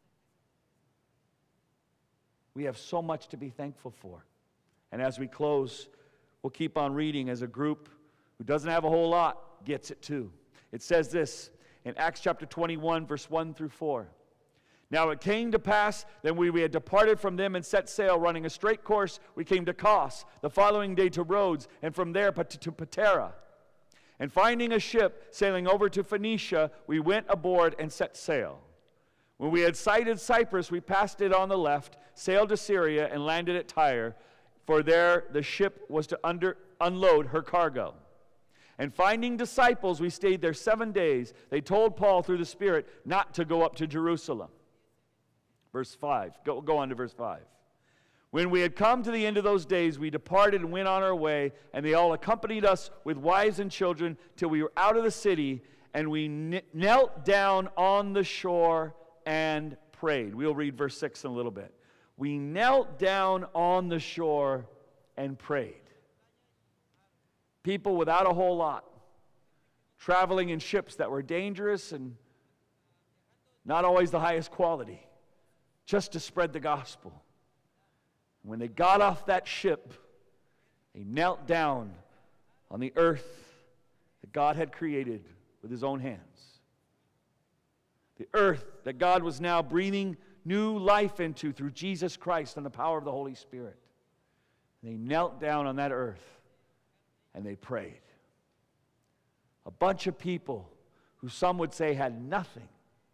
We have so much to be thankful for. And as we close, we'll keep on reading as a group who doesn't have a whole lot gets it too. It says this in Acts chapter twenty-one, verse one through four. Now it came to pass that when we had departed from them and set sail, running a straight course, we came to Kos, the following day to Rhodes, and from there to Patara. And finding a ship sailing over to Phoenicia, we went aboard and set sail. When we had sighted Cyprus, we passed it on the left, sailed to Syria, and landed at Tyre, for there the ship was to under, unload her cargo. And finding disciples, we stayed there seven days. They told Paul through the Spirit not to go up to Jerusalem. Verse five. Go, go on to verse five. When we had come to the end of those days, we departed and went on our way, and they all accompanied us with wives and children till we were out of the city, and we kn- knelt down on the shore and prayed. We'll read verse six in a little bit. We knelt down on the shore and prayed. People without a whole lot, traveling in ships that were dangerous and not always the highest quality, just to spread the gospel. When they got off that ship, they knelt down on the earth that God had created with his own hands. The earth that God was now breathing new life into through Jesus Christ and the power of the Holy Spirit. And they knelt down on that earth and they prayed. A bunch of people who some would say had nothing.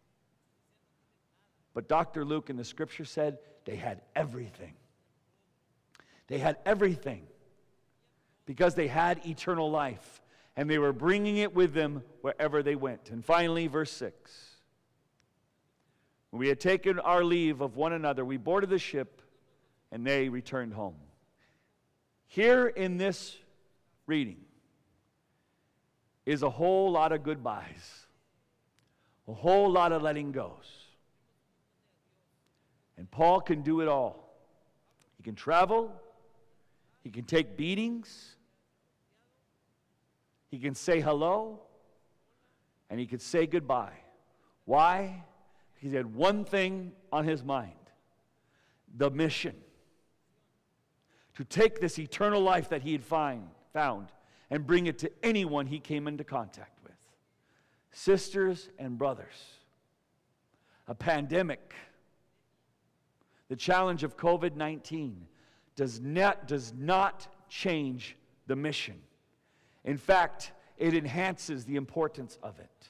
But Doctor Luke in the scripture said they had everything. They had everything because they had eternal life, and they were bringing it with them wherever they went. And finally, verse six. When we had taken our leave of one another, we boarded the ship, and they returned home. Here in this reading is a whole lot of goodbyes, a whole lot of letting goes. And Paul can do it all. He can travel. He can take beatings. He can say hello. And he can say goodbye. Why? Because he had one thing on his mind. The mission. To take this eternal life that he had find, found and bring it to anyone he came into contact with. Sisters and brothers. A pandemic. The challenge of covid nineteen does not, does not change the mission. In fact, it enhances the importance of it.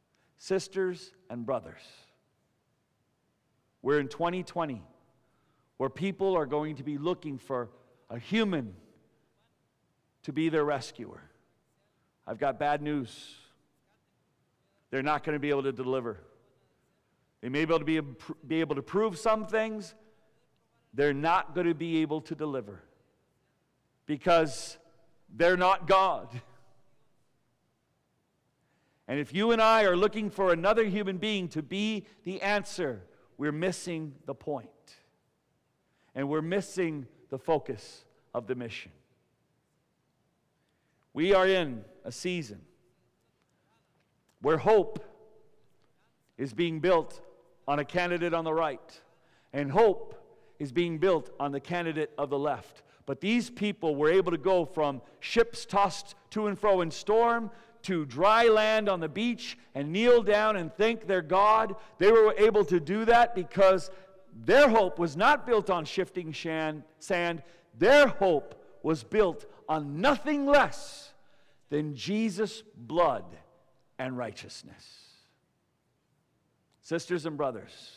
Sisters and brothers, we're in twenty twenty.
where people are going to be looking for a human to be their rescuer. I've got bad news. They're not going to be able to deliver. They may be able to be, be able to prove some things. They're not going to be able to deliver because they're not God. And if you and I are looking for another human being to be the answer, we're missing the point. And we're missing the focus of the mission. We are in a season where hope is being built on a candidate on the right, and hope is being built on the candidate of the left. But these people were able to go from ships tossed to and fro in storm to dry land on the beach and kneel down and thank their God. They were able to do that because their hope was not built on shifting shan- sand. Their hope was built on nothing less than Jesus' blood and righteousness. Sisters and brothers,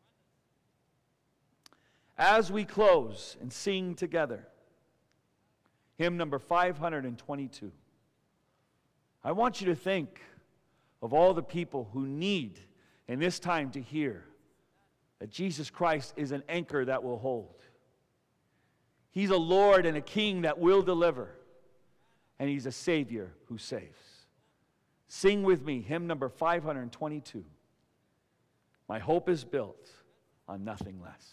as we close and sing together hymn number five hundred twenty-two, I want you to think of all the people who need in this time to hear that Jesus Christ is an anchor that will hold. He's a Lord and a King that will deliver. And He's a Savior who saves. Sing with me hymn number five hundred twenty-two. My hope is built on nothing less.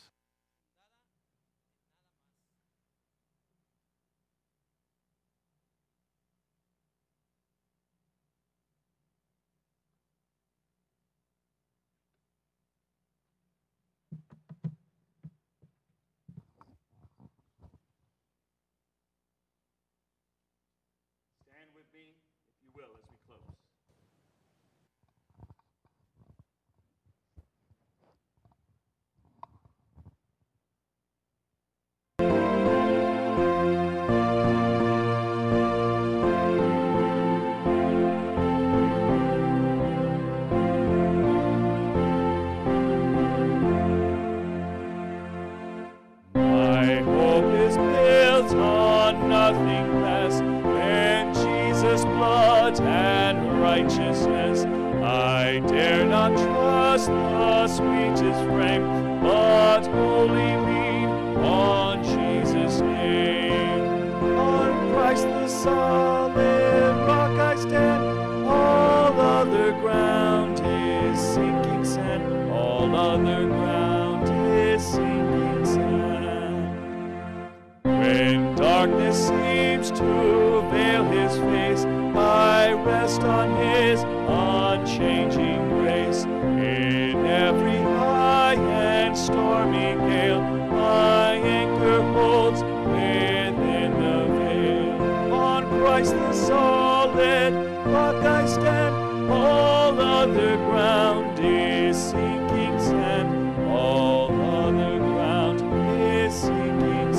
Stand with me, if you will, as we close. My hope is built on nothing less than Jesus' blood and righteousness. I dare not trust the sweetest frame, but wholly lean on Jesus' name. On Christ the solid rock I stand, all other ground is sinking sand, all other ground is sinking sand. When darkness seems to veil His face, I rest on His unchanging grace. In every high and stormy gale, my anchor holds within the veil. On Christ the solid rock I stand, all other ground is sinking sand, all other ground is sinking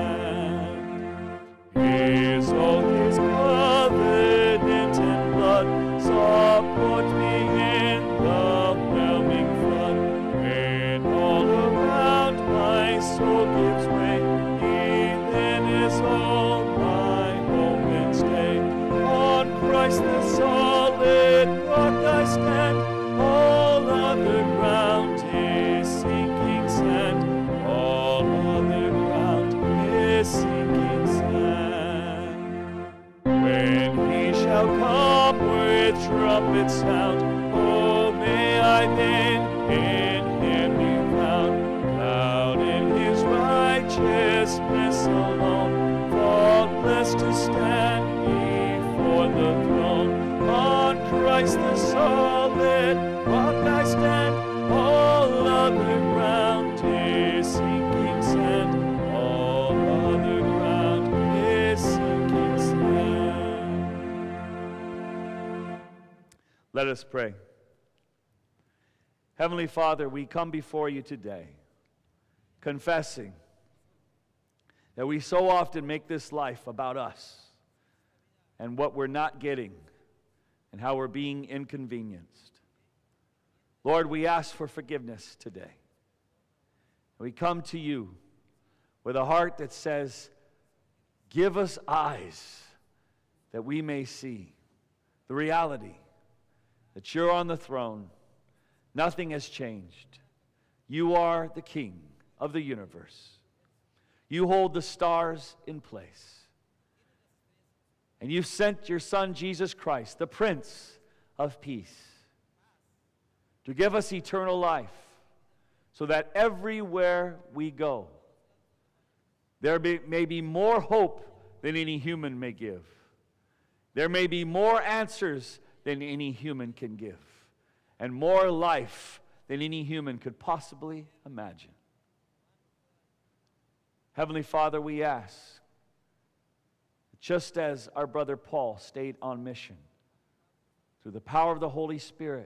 sand. His oath, His covenant and blood support me in the whelming flood. When all around my soul gives way, He then is all my hope and stay. On Christ the solid rock I stand, all other ground is sinking sand, all other ground is sinking sand. When He shall come with trumpet sound, oh, may I then in Him be found, found in His righteousness alone, faultless to stand before the throne. On Christ the solid rock I stand, all other ground is sinking sand, all other ground is sinking sand. Let us pray. Heavenly Father, we come before You today, confessing that we so often make this life about us and what we're not getting and how we're being inconvenienced. Lord, we ask for forgiveness today. We come to You with a heart that says, give us eyes that we may see the reality that you're on the throne. Nothing has changed. You are the King of the universe. You hold the stars in place. And you've sent your Son, Jesus Christ, the Prince of Peace, to give us eternal life, so that everywhere we go, there be, may be more hope than any human may give. There may be more answers than any human can give, and more life than any human could possibly imagine. Heavenly Father, we ask, just as our brother Paul stayed on mission, through the power of the Holy Spirit,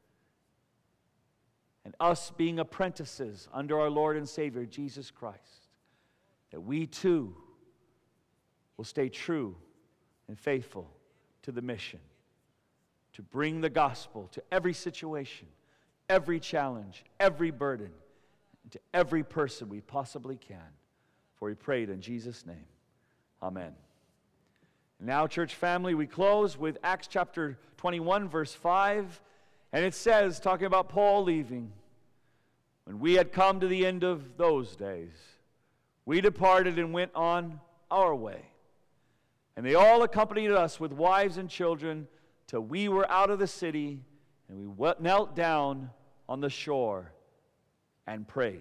and us being apprentices under our Lord and Savior, Jesus Christ, that we too will stay true and faithful to the mission, to bring the gospel to every situation, every challenge, every burden, and to every person we possibly can. For we prayed in Jesus' name. Amen. And now, church family, we close with Acts chapter twenty-one, verse five. And it says, talking about Paul leaving, when we had come to the end of those days, we departed and went on our way. And they all accompanied us with wives and children till we were out of the city, and we knelt down on the shore and prayed.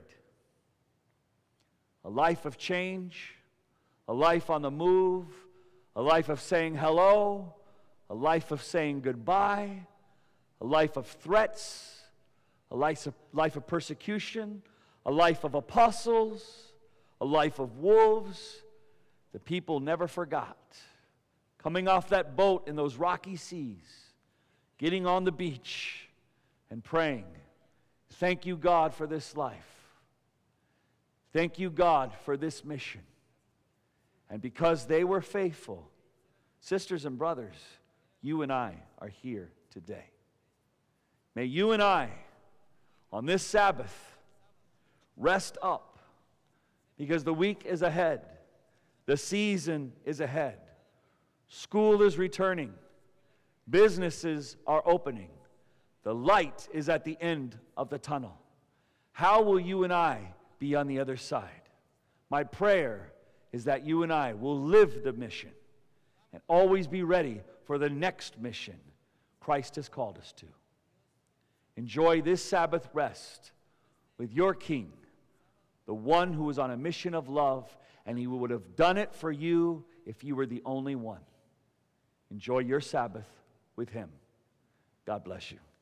A life of change, a life on the move, a life of saying hello, a life of saying goodbye, a life of threats, a life of, life of persecution, a life of apostles, a life of wolves. The people never forgot. Coming off that boat in those rocky seas, getting on the beach and praying, thank you, God, for this life. Thank you, God, for this mission. And because they were faithful, sisters and brothers, you and I are here today. May you and I, on this Sabbath, rest up, because the week is ahead. The season is ahead. School is returning. Businesses are opening. The light is at the end of the tunnel. How will you and I be on the other side? My prayer is that you and I will live the mission and always be ready for the next mission Christ has called us to. Enjoy this Sabbath rest with your King, the one who is on a mission of love, and he would have done it for you if you were the only one. Enjoy your Sabbath with him. God bless you.